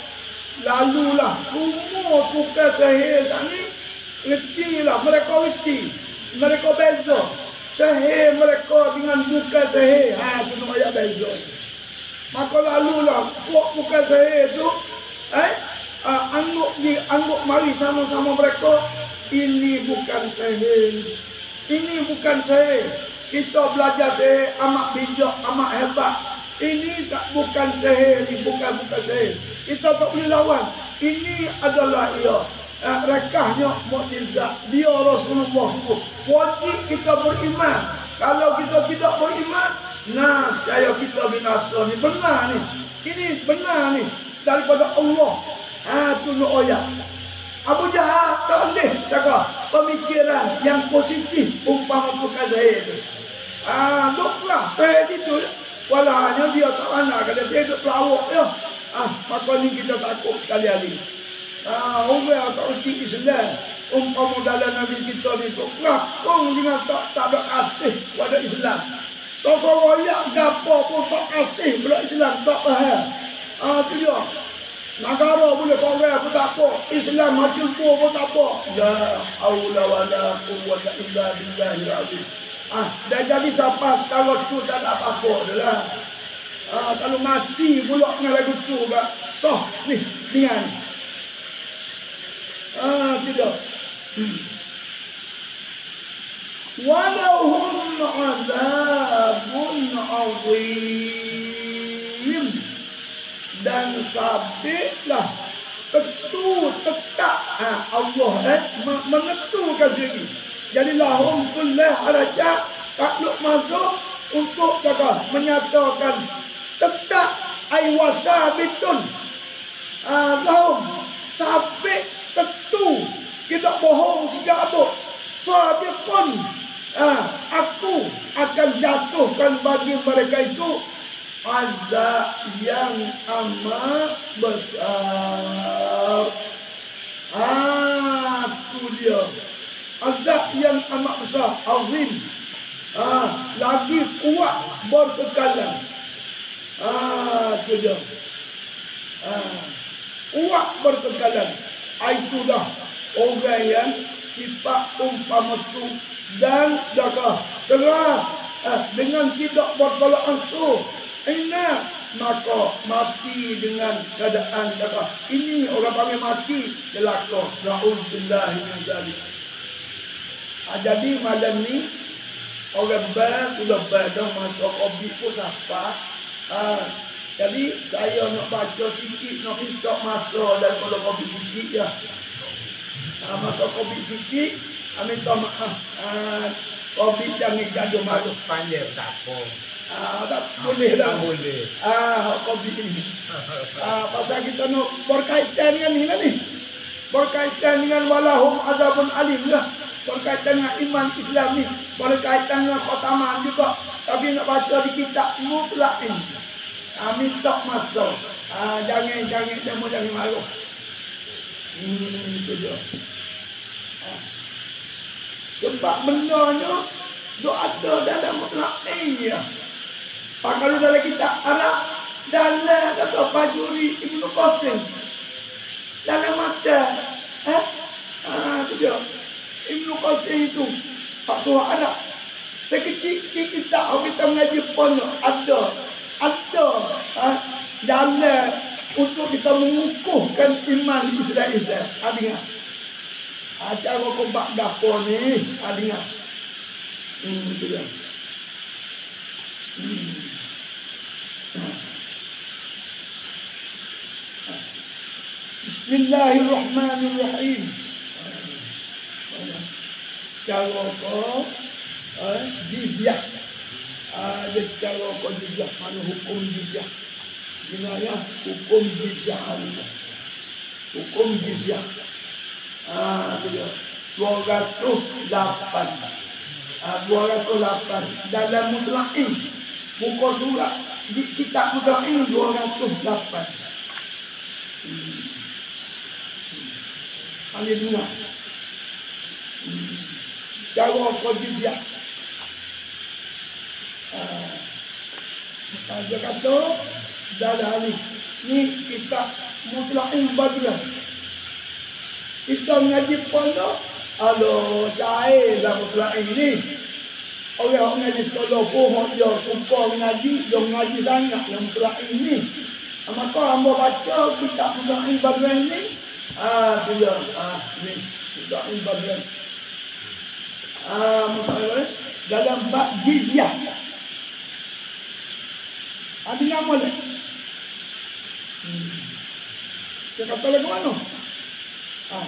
lalulah semua tukar sihir ni. Reti lah. Mereka reti. Mereka beza. Sihir mereka dengan bukan sihir. Ha, itu nak ayat beza. Maka lalulah. Buat bukan sihir tu. Eh. Uh, angguk di angguk mari sama-sama mereka. Ini bukan sihir. Ini bukan sihir. Kita belajar sihir amat bijak, amat hebat. Ini tak bukan sihir, ini bukan bukan sihir. Kita tak boleh lawan. Ini adalah ia. Eh, rekahnya mukjizat. Dia Rasulullah sebut. Wajib kita beriman. Kalau kita tidak beriman, nah, secaya kita binasa ni. Benar ni. Ini benar ni. Daripada Allah. Ha, tu nak ayat. Abu Jahal tak boleh cakap pemikiran yang positif umpama tukar sihir tu. Ah, duklah saya situ. Walahnya dia tak pandai kalau saya duk pelawak ya. Ah, maka ni kita takut sekali-kali. Ah, orang tak reti Islam. Umpama dalam Nabi kita ni tu kelakong dengan tak tak ada kasih pada Islam. Tak royak gapo pun tak kasih pada Islam, tak faham. Ah, tu dia. Negara boleh korang pun tak apa. Islam maju pun tak apa. La haula wala quwwata illa billahil azim. Ah, dah jadi siapa kalau tu tak ada apa-apa adalah. Ah, kalau mati pula dengan lagu tu gak sah ni dengan. Ah, tidak. Hmm. Walahum azabun azim. Dan sabitlah tetu tetap ha, Allah eh menentukan diri. Jadi lahum kullah harajat takluk masuk untuk kata menyatakan tetap ai wasabitun. Ah, lahum sabit tetu tidak bohong sejak apa. Sabit Ataupun ah, aku akan jatuhkan bagi mereka itu azab yang amat besar. Ah, tu dia. Azab yang amat besar, azim. Ah, lagi kuat berkekalan. Ah, tu dia. Ah, kuat berkekalan. Itulah orang yang sifat umpama tu dan jaga keras ah, dengan tidak bertolak ansur. Ingat, maka mati dengan keadaan jaga. Ini orang panggil mati celaka. Na'udzubillah min dzalik. Ah, jadi malam ni orang bar sudah pada masuk Covid pun siapa. Ah, jadi saya nak baca sikit, nak minta masa daripada Covid sikit je. Ah, masa Covid sikit, ah, minta maaf. Ah, Covid jangan gaduh malu.
Panjang tak apa.
Ah, tak boleh dah.
Tak boleh.
Ah, Covid ni. Ah, pasal kita nak berkaitan dengan ni lah ni. Berkaitan dengan walahum azabun alim lah. Berkaitan dengan iman Islam ni. Berkaitan dengan khataman juga. Tapi nak baca di kitab mutlain. Ah, minta masa. Ah, jangan jangan demo jangan malu. Hmm, itu dia. Ah. Sebab bendanya dok ada dalam mutlain ya. Ah, kalau dalam kitab Arab, dalam kata Fajuri Ibnu Qasim, dalam mata, eh, ah, tu dia. Ibnu Qasim itu, Pak Tua Arab. Sekecil-kecil kita, kita mengaji pun ada, ada, ah, dalam untuk kita mengukuhkan iman Islam-Islam. Ah, dengar. Ah, cara kebak dapur ni, ah, dengar. Hmm, itu dia. Hmm. Bismillahirrahmanirrahim. Cara kau eh, jizyah. Ada cara kau jizyah. Mana hukum jizyah? Gimana hukum jizyah ini? Hukum jizyah. Ah, dia dua ratus lapan. Ah, dua ratus lapan dalam mutlain. Muka surat di kitab mutlain dua ratus lapan. Hmm. Alhamdulillah. Hmm. Secara kodisiah. Ah, dia kata dalam ni ni kitab mutlain badlah. Kita mengaji pondok, alo cair lah mutlain ni. Orang mengaji sekolah pun dia suka mengaji, dia mengaji sangat yang mutlain ni. Maka hamba baca kitab mutlain badlah ni. Ah, tu dia. Ah, ni mutlain badlah. Ah, mutlain dalam bab jizyah. Ada nama dia. Hmm. Dia kata lagu mana? Ah.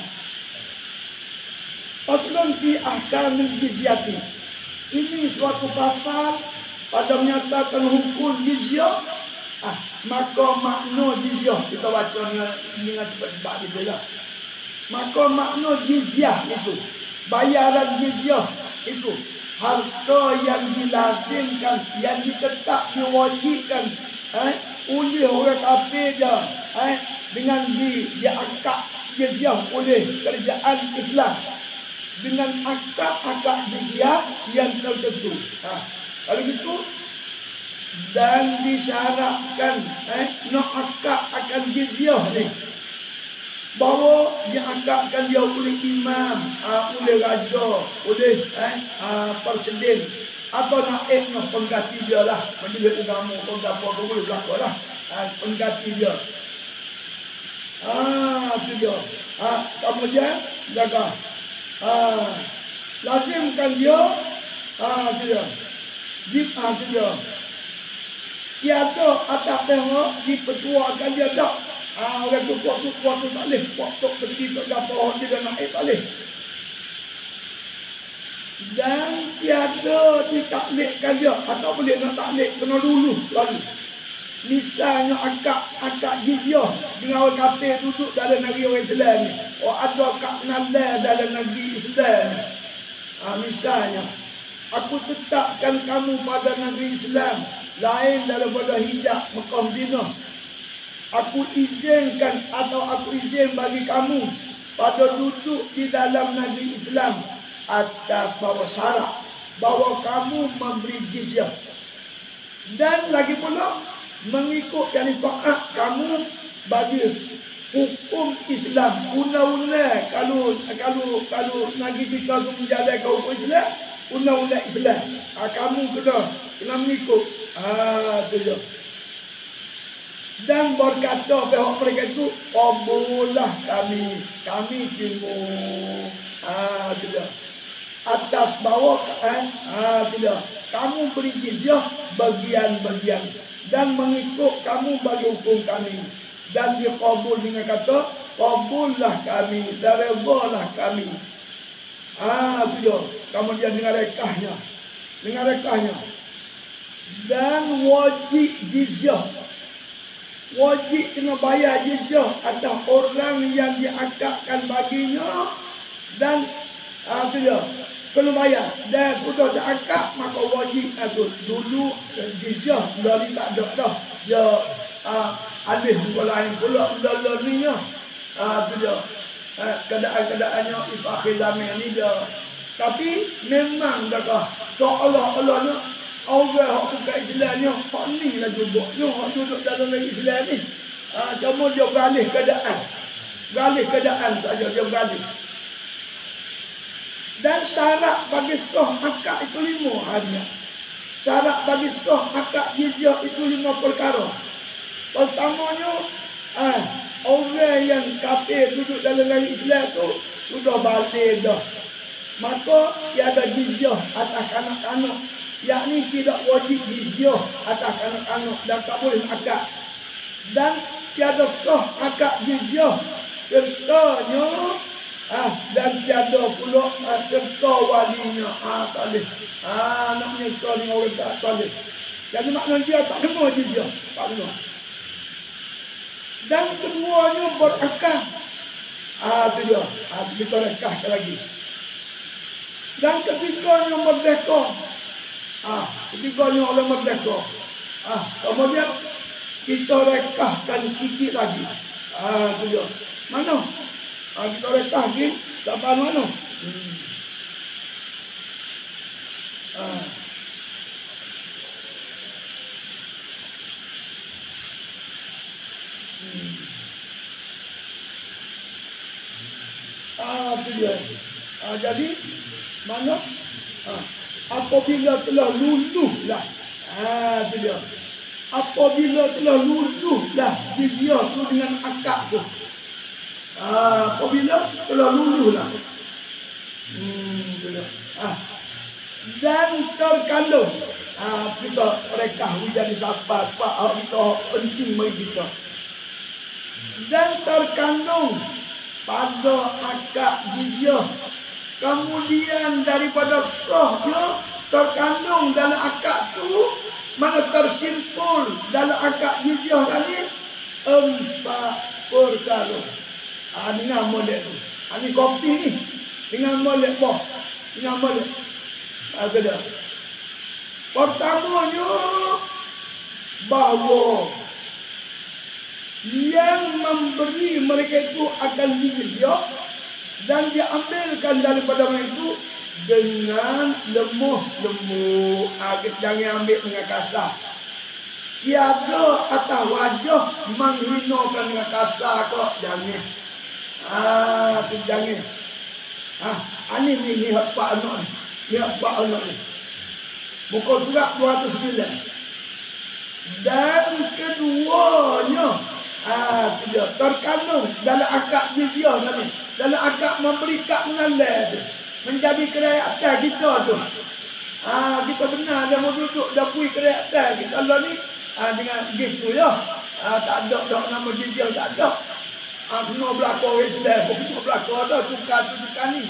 Paslon fi ahkamil jizyati. Ini suatu pasal pada menyatakan hukum jizyah. Ah, maka makna jizyah kita baca dengan, dengan cepat-cepat kita lah. Maka makna jizyah itu, bayaran jizyah itu harta yang dilazimkan, yang ditetap diwajibkan eh, oleh orang kafir dah, eh, dengan di diangkat jizyah oleh kerajaan Islam dengan akad-akad jizyah yang tertentu. Ha, kalau gitu dan disyaratkan eh, nak akad akan jizyah ni bahawa diangkatkan dia oleh imam, uh, oleh raja, oleh eh, uh, presiden atau naiknya pengganti dia lah. Majlis agama pengganti apa boleh berlaku lah. Uh, pengganti dia. Ah, tu dia. Ah, kemudian jaga. Ah, lazimkan dia. Ah, tu dia. Di ah, tu dia. Tiada atas pihak dipertuakan dia tak. Ah, orang tu kuat tu kuat tu tak boleh. Kuat tu pergi tak dapat orang dia dah naik tak boleh. Dan tiada ditaklikkan dia. Atau boleh nak taklik kena dulu lalu. Misalnya akad akad jizyah dengan orang kafir duduk dalam negeri orang Islam ni. Oh, ada akad nalar dalam negeri Islam ni. Ha, misalnya, aku tetapkan kamu pada negeri Islam lain daripada hijab Mekah Madinah. Aku izinkan atau aku izin bagi kamu pada duduk di dalam negeri Islam atas bawah syarat bahawa kamu memberi jizyah. Dan lagi pula mengikut yang taat kamu bagi hukum Islam, undang-undang. Kalau kalau kalau negeri kita tu menjalankan hukum Islam, undang-undang Islam, ha, kamu kena kena mengikut. Ah, tu je. Dan berkata pihak mereka itu, qabullah kami, kami timur. Ah, tu je. Atas bawah, eh, ah, tu je. Kamu beri jizyah bagian-bagian dan mengikut kamu bagi hukum kami. Dan dia qabul dengan kata, qabullah kami, dan redalah kami. Ah, tu je. Kemudian dengan rekahnya. Dengan rekahnya. Dan wajib jizyah. Wajib kena bayar jizyah atas orang yang diakadkan baginya. Dan, ah, tu je. Kena bayar. Dan sudah diakad, maka wajib itu. Dulu jizyah, dari tak ada dah. Dia, ah, alih muka lain pula benda ni nya. Ah, tu dia. Eh, keadaan-keadaannya itu akhir zaman ni dia. Tapi memang dah seolah-olahnya orang hak bukan Islamnya, hak ni lah jubuknya, hak duduk dalam negeri Islam ni. Ah, cuma dia beralih keadaan. Beralih keadaan saja dia beralih. Dan syarat bagi sah akad itu lima hanya. Syarat bagi sah akad jizyah itu lima perkara. Pertamanya, ah, orang yang kafir duduk dalam negeri Islam tu sudah balik dah. Maka tiada jizyah atas kanak-kanak. Yakni tidak wajib jizyah atas kanak-kanak dan tak boleh akad. Dan tiada sah akad jizyah sertanya, ah, dan tiada pula ah, serta walinya. Ah, tak boleh. Ah, nak menyerta dengan orang tak boleh. Jadi maknanya dia tak kena jizyah. Tak kena. Dan keduanya berakal. Ah, tu dia. Ah, kita rekahkan lagi. Dan ketiganya merdeka. Ah, ketiganya orang merdeka. Ah, kemudian kita rekahkan sikit lagi. Ah, tu dia. Mana? Ah, kita rekah lagi. Sampai mana? Hmm. Ah. Hmm. Ah, tu dia. Ah, jadi mana? Ah, apabila telah luluhlah. Ah, tu dia. Apabila telah luluhlah jizyah tu dengan akad tu. Ah, apabila telah luluhlah. Hmm, tu dia. Ah. Dan terkandung. Ah, kita mereka jadi sahabat, Pak, kita penting bagi kita. Dan terkandung pada akad jizyah. Kemudian daripada sahnya terkandung dalam akad tu, mana tersimpul dalam akad jizyah tadi empat perkara. Ah, dengan molek tu. Ah, ni kopi ni. Dengan molek boh. Dengan molek. Ah, ada. Pertamanya bahawa yang memberi mereka itu akan jizyah dan diambilkan daripada mereka itu dengan lemah lembut. Ah, jangan ambil dengan kasar. Tiada atas wajah menghinakan dengan kasar kok, jangan. Ah, tu jangan. Ah, ani ni ni hak pak anak ni. Ni hak pak anak ni. Muka surat dua ratus sembilan. Dan keduanya, ah, tidak terkandung dalam akad jizyah tadi. Dalam akad memberi kad menanda tu. Menjadi kerajaan kita tu. Ah, kita benar dia mau duduk dah pui kerajaan kita lah ni. Ah, dengan gitu ya. Ah, tak ada dak nama jizyah tak ada. Ah, kena berlaku orang Islam, kena berlaku ada suka tu suka ni.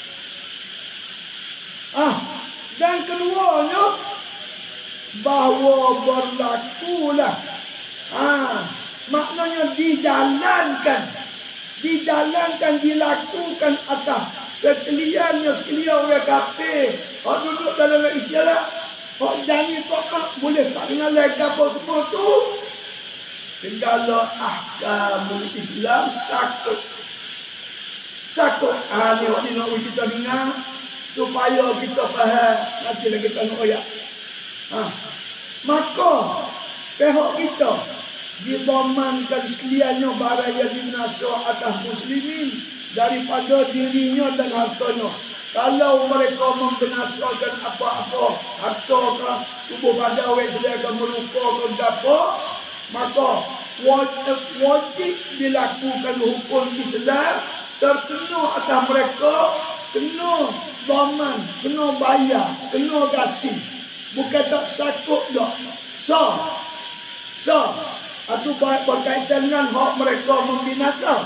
Ah, dan keduanya bahawa berlakulah. Ah, maknanya dijalankan, dijalankan, dilakukan atas Sekaliannya sekalian orang kafir. Hak duduk dalam Islam. Hak jani tokak boleh tak kenal lagi apa semua tu. Segala ahkamul Islam sakut. Sakut. Ah, ni waktu nak kita dengar supaya kita faham. Nanti lagi kita nak ayat. Ha. Maka pihak kita didamankan sekaliannya barang yang dinasah atas muslimin daripada dirinya dan hartanya. Kalau mereka membinasakan apa-apa harta ke tubuh badan orang Islam ke meluka ke apa, maka wajib, wajib dilakukan hukum Islam terkena atas mereka, kena zaman, kena bayar, kena ganti. Bukan tak sakut dah. So, so, itu berkaitan dengan hak mereka membinasa.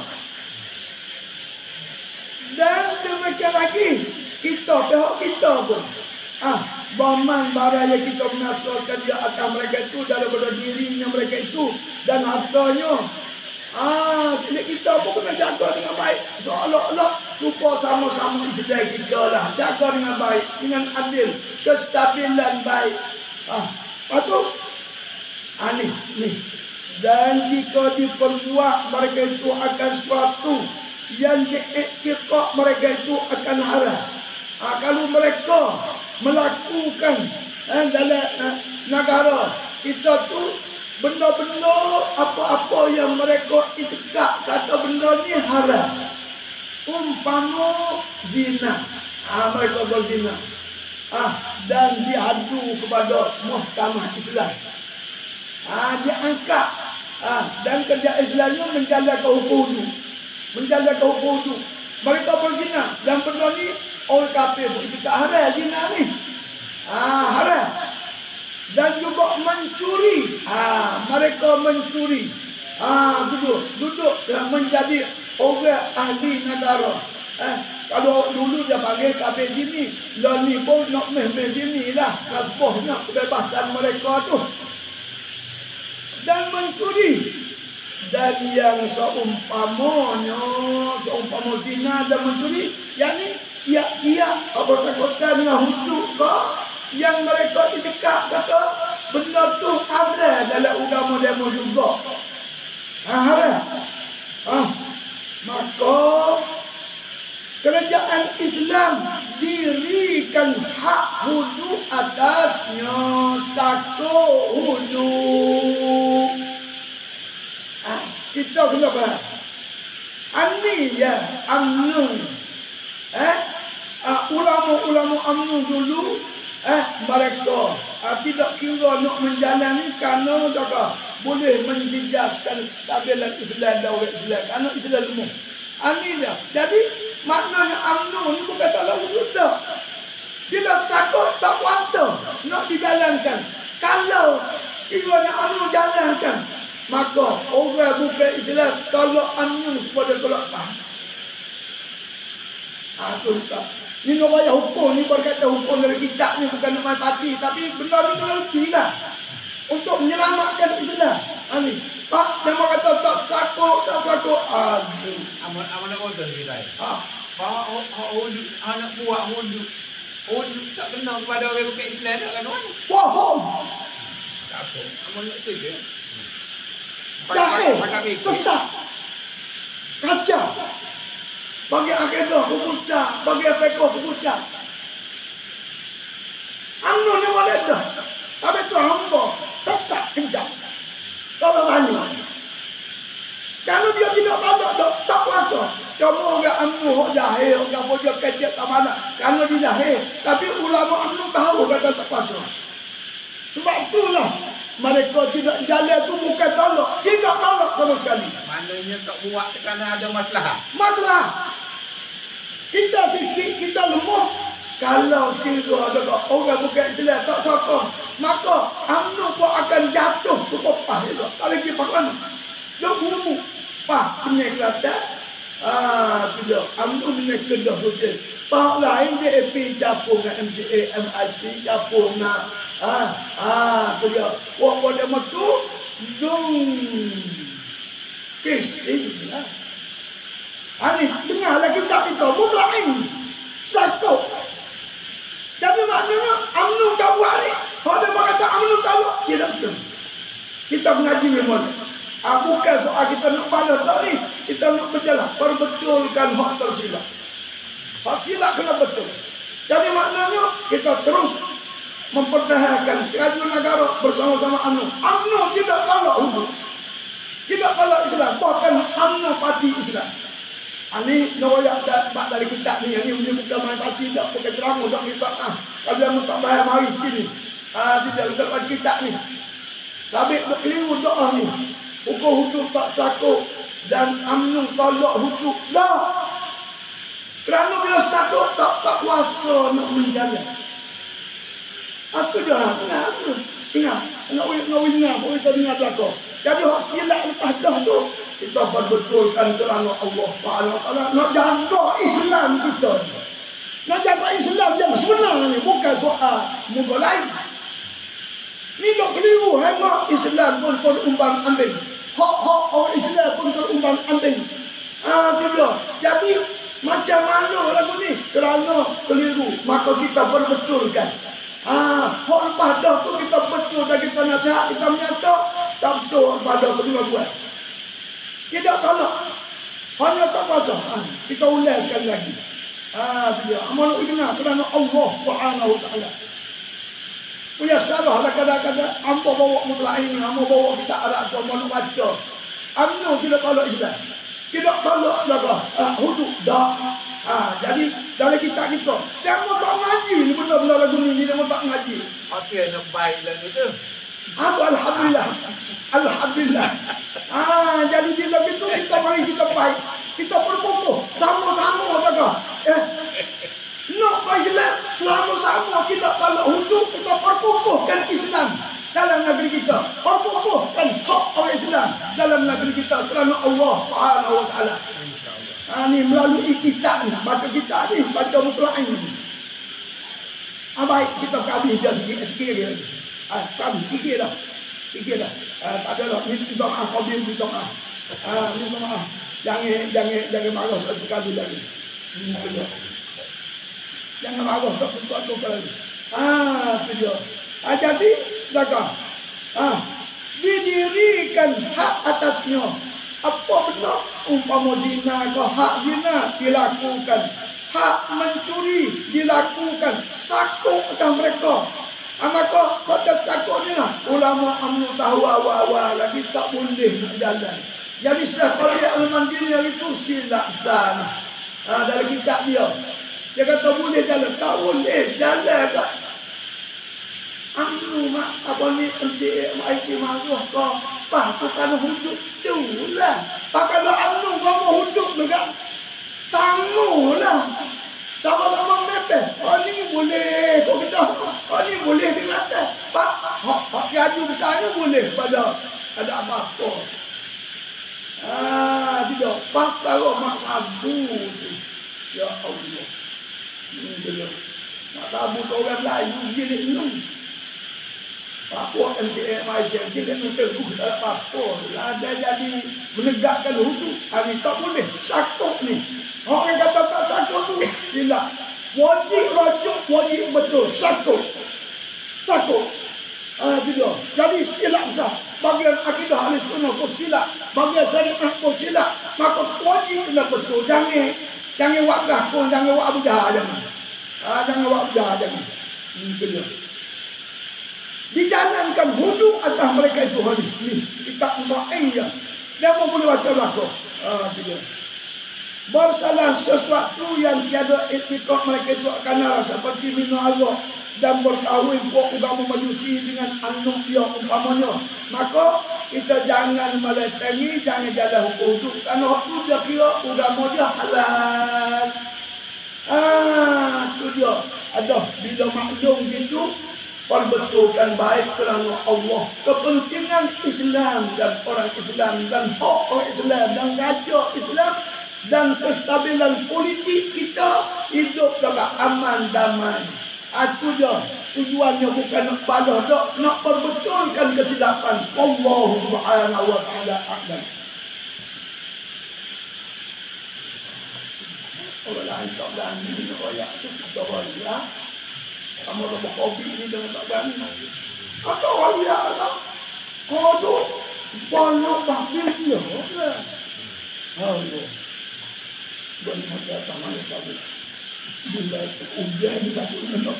Dan demikian lagi, kita, pihak kita pun. Ah, baman barang yang kita binasakan di atas mereka itu daripada dirinya mereka itu dan hartanya. Ah, jadi kita pun kena jaga dengan baik. Seolah-olah supaya sama-sama Islam kita lah. Jaga dengan baik, dengan adil, kestabilan baik. Ah, patut. Ah, ni, ni. Dan jika diperbuat mereka itu akan suatu yang diiktikad mereka itu akan haram. Ha, kalau mereka melakukan eh, dalam eh, negara kita tu benda-benda apa-apa yang mereka iktikad kata benda ni haram. Umpama zina. Ha, mereka berzina. Ah, dan diadu kepada Mahkamah Islam. Ah, dia angkat. Ah, dan kerja Islamnya menjalankan hukum itu. Menjalankan hukum itu. Mereka berzina. Dan benda ni orang kafir pun itu tak haram zina ni. Ah, haram. Dan juga mencuri. Ah, mereka mencuri. Ah, duduk, duduk dan menjadi orang ahli negara. Eh, kalau dulu dia panggil kafir sini, lah ni pun nak meh-meh sini lah. Nasbahnya kebebasan mereka tu. Dan mencuri. Dan yang seumpamanya, seumpama zina dan mencuri, yang ni tiap-tiap apa bersangkutan dengan hudud ke, yang mereka didekat kata benda tu haram dalam agama demo juga. Ha, haram. Ha, maka kerajaan Islam dirikan hak hudud atasnya, satu hudud. Ah, kita kena faham. Ani ya amnu. Eh? Ah, ulama-ulama amnu dulu eh mereka ah, tidak kira nak menjalani kerana tak boleh menjejaskan kestabilan Islam dan orang Islam. Kerana Islam umum. Ani dia. Jadi maknanya amnu ni bukan tak lalu dah. Bila sakut tak kuasa nak dijalankan. Kalau sekiranya amnu jalankan, maka orang bukan Islam tolak amnu supaya tolak faham. Ah, tu tak. Ni nak bayar hukum ni berkata hukum dari kitab ni bukan nak main parti, tapi benda ni kena reti lah untuk menyelamatkan Islam. Ha, ni. Pak jangan kata tak sakut, tak sakut. Aduh.
Amat amat nak kata kita.
Ah,
Bahawa hudud anak buat hudud. Hudud tak kena kepada orang bukan Islam tak kan mana?
bohong.
Tak apa. Amat nak sedia.
Jahil, sesat, kacau. Bagi akidah berkucak, bagi fiqh berkucak. Amnu ni boleh dah. Tapi tu hamba tetap kejam. Kalau hanya. Kalau dia tidak tanda dah, tak kuasa. Cuma orang amnu hok jahil, orang boleh kecil tak mana. Kalau dia jahil, tapi ulama amnu tahu kata tak kuasa. Sebab itulah mereka tidak jalan tu bukan tolak. Tidak tolak sama sekali.
Maknanya tak buat kerana ada masalah.
Masalah. Kita sikit, kita lemah. Kalau sekiranya ada orang bukan Islam tak sokong, maka amnu pun akan jatuh supaya pah juga. Kalau kita pakai dia bumbu. Pah punya kelata. Ah, tidak. Amnu punya kedah suci. Pah lain dia A P capur dengan M C A, M I C capur dengan ah, ah, tu dia. Wah, pada waktu dung kisah lah. Ha, ni dengarlah kita kita mutlain. Sakut. Jadi maknanya UMNO tak buat ni. Kalau dia berkata UMNO tak buat, tidak betul. Kita mengaji memang. Ah, bukan soal kita nak balas tak ni. Kita nak berjalan. Perbetulkan hak tersilap. Hak silap kena betul. Jadi maknanya kita terus mempertahankan keraju negara bersama-sama UMNO. UMNO tidak tolak hukum. Tidak tolak Islam. Bahkan UMNO parti Islam. Ini nawayak dapat dari kitab ni. Ini punya bukan main parti. Tak pakai ceramah. Tak minta ah. Kalau dia tak bayar mari sini. Ah, tidak kita dapat kitab ni. Tapi berkeliru doa ni. Hukum hudud tak sakut. Dan UMNO tolak hudud. Dah. Kerana bila sakut tak tak kuasa nak menjaga. Apa dah? Kenapa? Ingat. Nak ulik nak ingat. Boleh tak dengar belakang. Jadi hak silap lepas dah tu. Kita berbetulkan kerana Allah subhanahu wa taala nak jaga Islam kita. Nak jaga Islam yang sebenar ni. Bukan soal muka lain. Ni tak keliru. Hemat Islam pun terumbang ambing. Hak-hak orang Islam pun terumbang ambing. Ah, tu dia. Jadi macam mana lagu ni? Kerana keliru. Maka kita berbetulkan. Ah, hak lepas dah tu kita betul dan kita nasihat, kita menyata. Tak betul pada kedua buat. Tidak tolak. Hanya tak kuasa. Ha, kita ulang sekali lagi. Ah, tu dia. Amanah dengar kerana Allah Subhanahu wa taala. Punya syarah lah kadang-kadang hamba bawa mutlak ini, hamba bawa kita Arab tu hamba nak baca. UMNO tidak tolak Islam. Tidak tolak dah. Ah, hudud dah. Ah, jadi dalam kitab kita, dia mau tak ngaji ni benda-benda lagu ni, dia mau tak ngaji.
Apa yang nak baik lah tu?
Apa alhamdulillah. Alhamdulillah. Ah, jadi bila gitu kita mari kita baik. Kita berkumpul sama-sama tak? Eh. Nak ke Islam sama-sama tidak tolak hudud, kita perkukuhkan Islam dalam negeri kita. Perkukuhkan hak orang Islam dalam negeri kita kerana Allah Subhanahu wa taala. Insya-Allah. Ha, ni melalui kitab ni, baca kitab ni, baca mutlak ni. Ah, baik, kita kabih dah sikit-sikit lagi. Ah, kabih sikit dah. Sikit dah. Ah, tak ada dah. Minta maaf, kabih minta maaf. Ah, minta maaf. Jangan jangan jangan marah satu kali lagi. Hmm, jangan marah tak betul lagi. Ah, tu dia. Ah, jadi jaga. Ah, didirikan hak atasnya. Apa benar? Umpama zina ke hak zina dilakukan. Hak mencuri dilakukan. Sakut atas mereka. Ah, maka pada sakut ni lah. Ulama UMNO tahu awal-awal lagi tak boleh nak jalan. Jadi setelah dia al-Mandiri hari itu silap sana. Ah, dalam kitab dia. Dia kata boleh jalan. Tak boleh jalan tak. UMNO mak apa ni Encik Mak Aisyah marah kau. Pak bukan hudud tu lah. Pakai lah UMNO kau mau hudud juga. Sama lah. Sama-sama mepet. Oh ni boleh. Kau kita. Oh ni boleh dengan atas. Pak. Pak Yaju besarnya boleh pada ada apa-apa. Ah, tidak. Pas taruh mak sabu tu. Ya Allah. Hmm, dia. Mak sabu tu orang Melayu gilik minum. Apa M C M I J gilik minum terus tak apa-apa. Ada jadi menegakkan hudud. Ini tak boleh. Sakut ni. Orang kata tak sakut tu silap. Wajib rajuk, wajib betul. Sakut. Sakut. Ah, dia. Jadi silap sah. Bagian akidah ahli sunnah pun silap. Bagian syariah pun silap. Maka wajib kena betul. Jangan jangan buat gahkun, jangan buat Abu Jahal jangan. Ah, jangan buat Abu Jahal jangan. Hmm, dia. Dijalankan hudud atas mereka itu hari ni. Kita meraih ya. Dia mau boleh baca belakang. Ah, dia. Bersalah sesuatu yang tiada etikot mereka itu akan arah seperti minum Allah dan berkahwin buat agama majusi dengan anak dia umpamanya. Maka kita jangan meletengi, jangan jalan hukum itu. Kerana waktu dia kira agama dia halal. Ah, itu dia. Ada bila maklum gitu, perbetulkan baik kerana Allah. Kepentingan Islam dan orang Islam dan hak orang Islam dan raja Islam dan kestabilan politik kita hidup dalam aman damai. Itu dia. Tujuannya bukan nak balas dak, nak perbetulkan kesilapan. Allah Subhanahu wa taala a'lam. Orang lain tak berani minum royak tu. Kata royak. Kamu dah berkopi ni dengan tak berani. Kata royak lah. Kau tu banyak tahbil dia. Allah. Dan mata tangan tadi. Bila ujian di satu minum.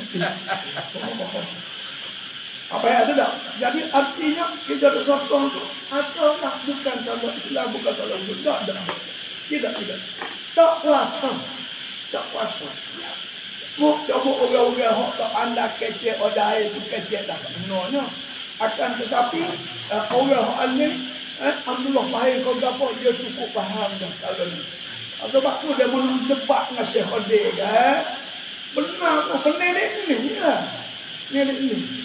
Apa yang ada tak? Jadi artinya kita ada sokong tu. Atau tak bukan kalau Islam, bukan kalau tidak ada. Tidak, tidak. Tak puasa. Tak puasa. Mau coba orang-orang yang tak pandai kecil, orang itu kecil tak kenalnya. Akan tetapi uh, orang yang eh, Alhamdulillah faham kau apa dia cukup faham dah kalau ni. Sebab tu dia menang debat dengan Syekh Qadir kan. Benar tu, benar ni ni lah. Ni ni ni.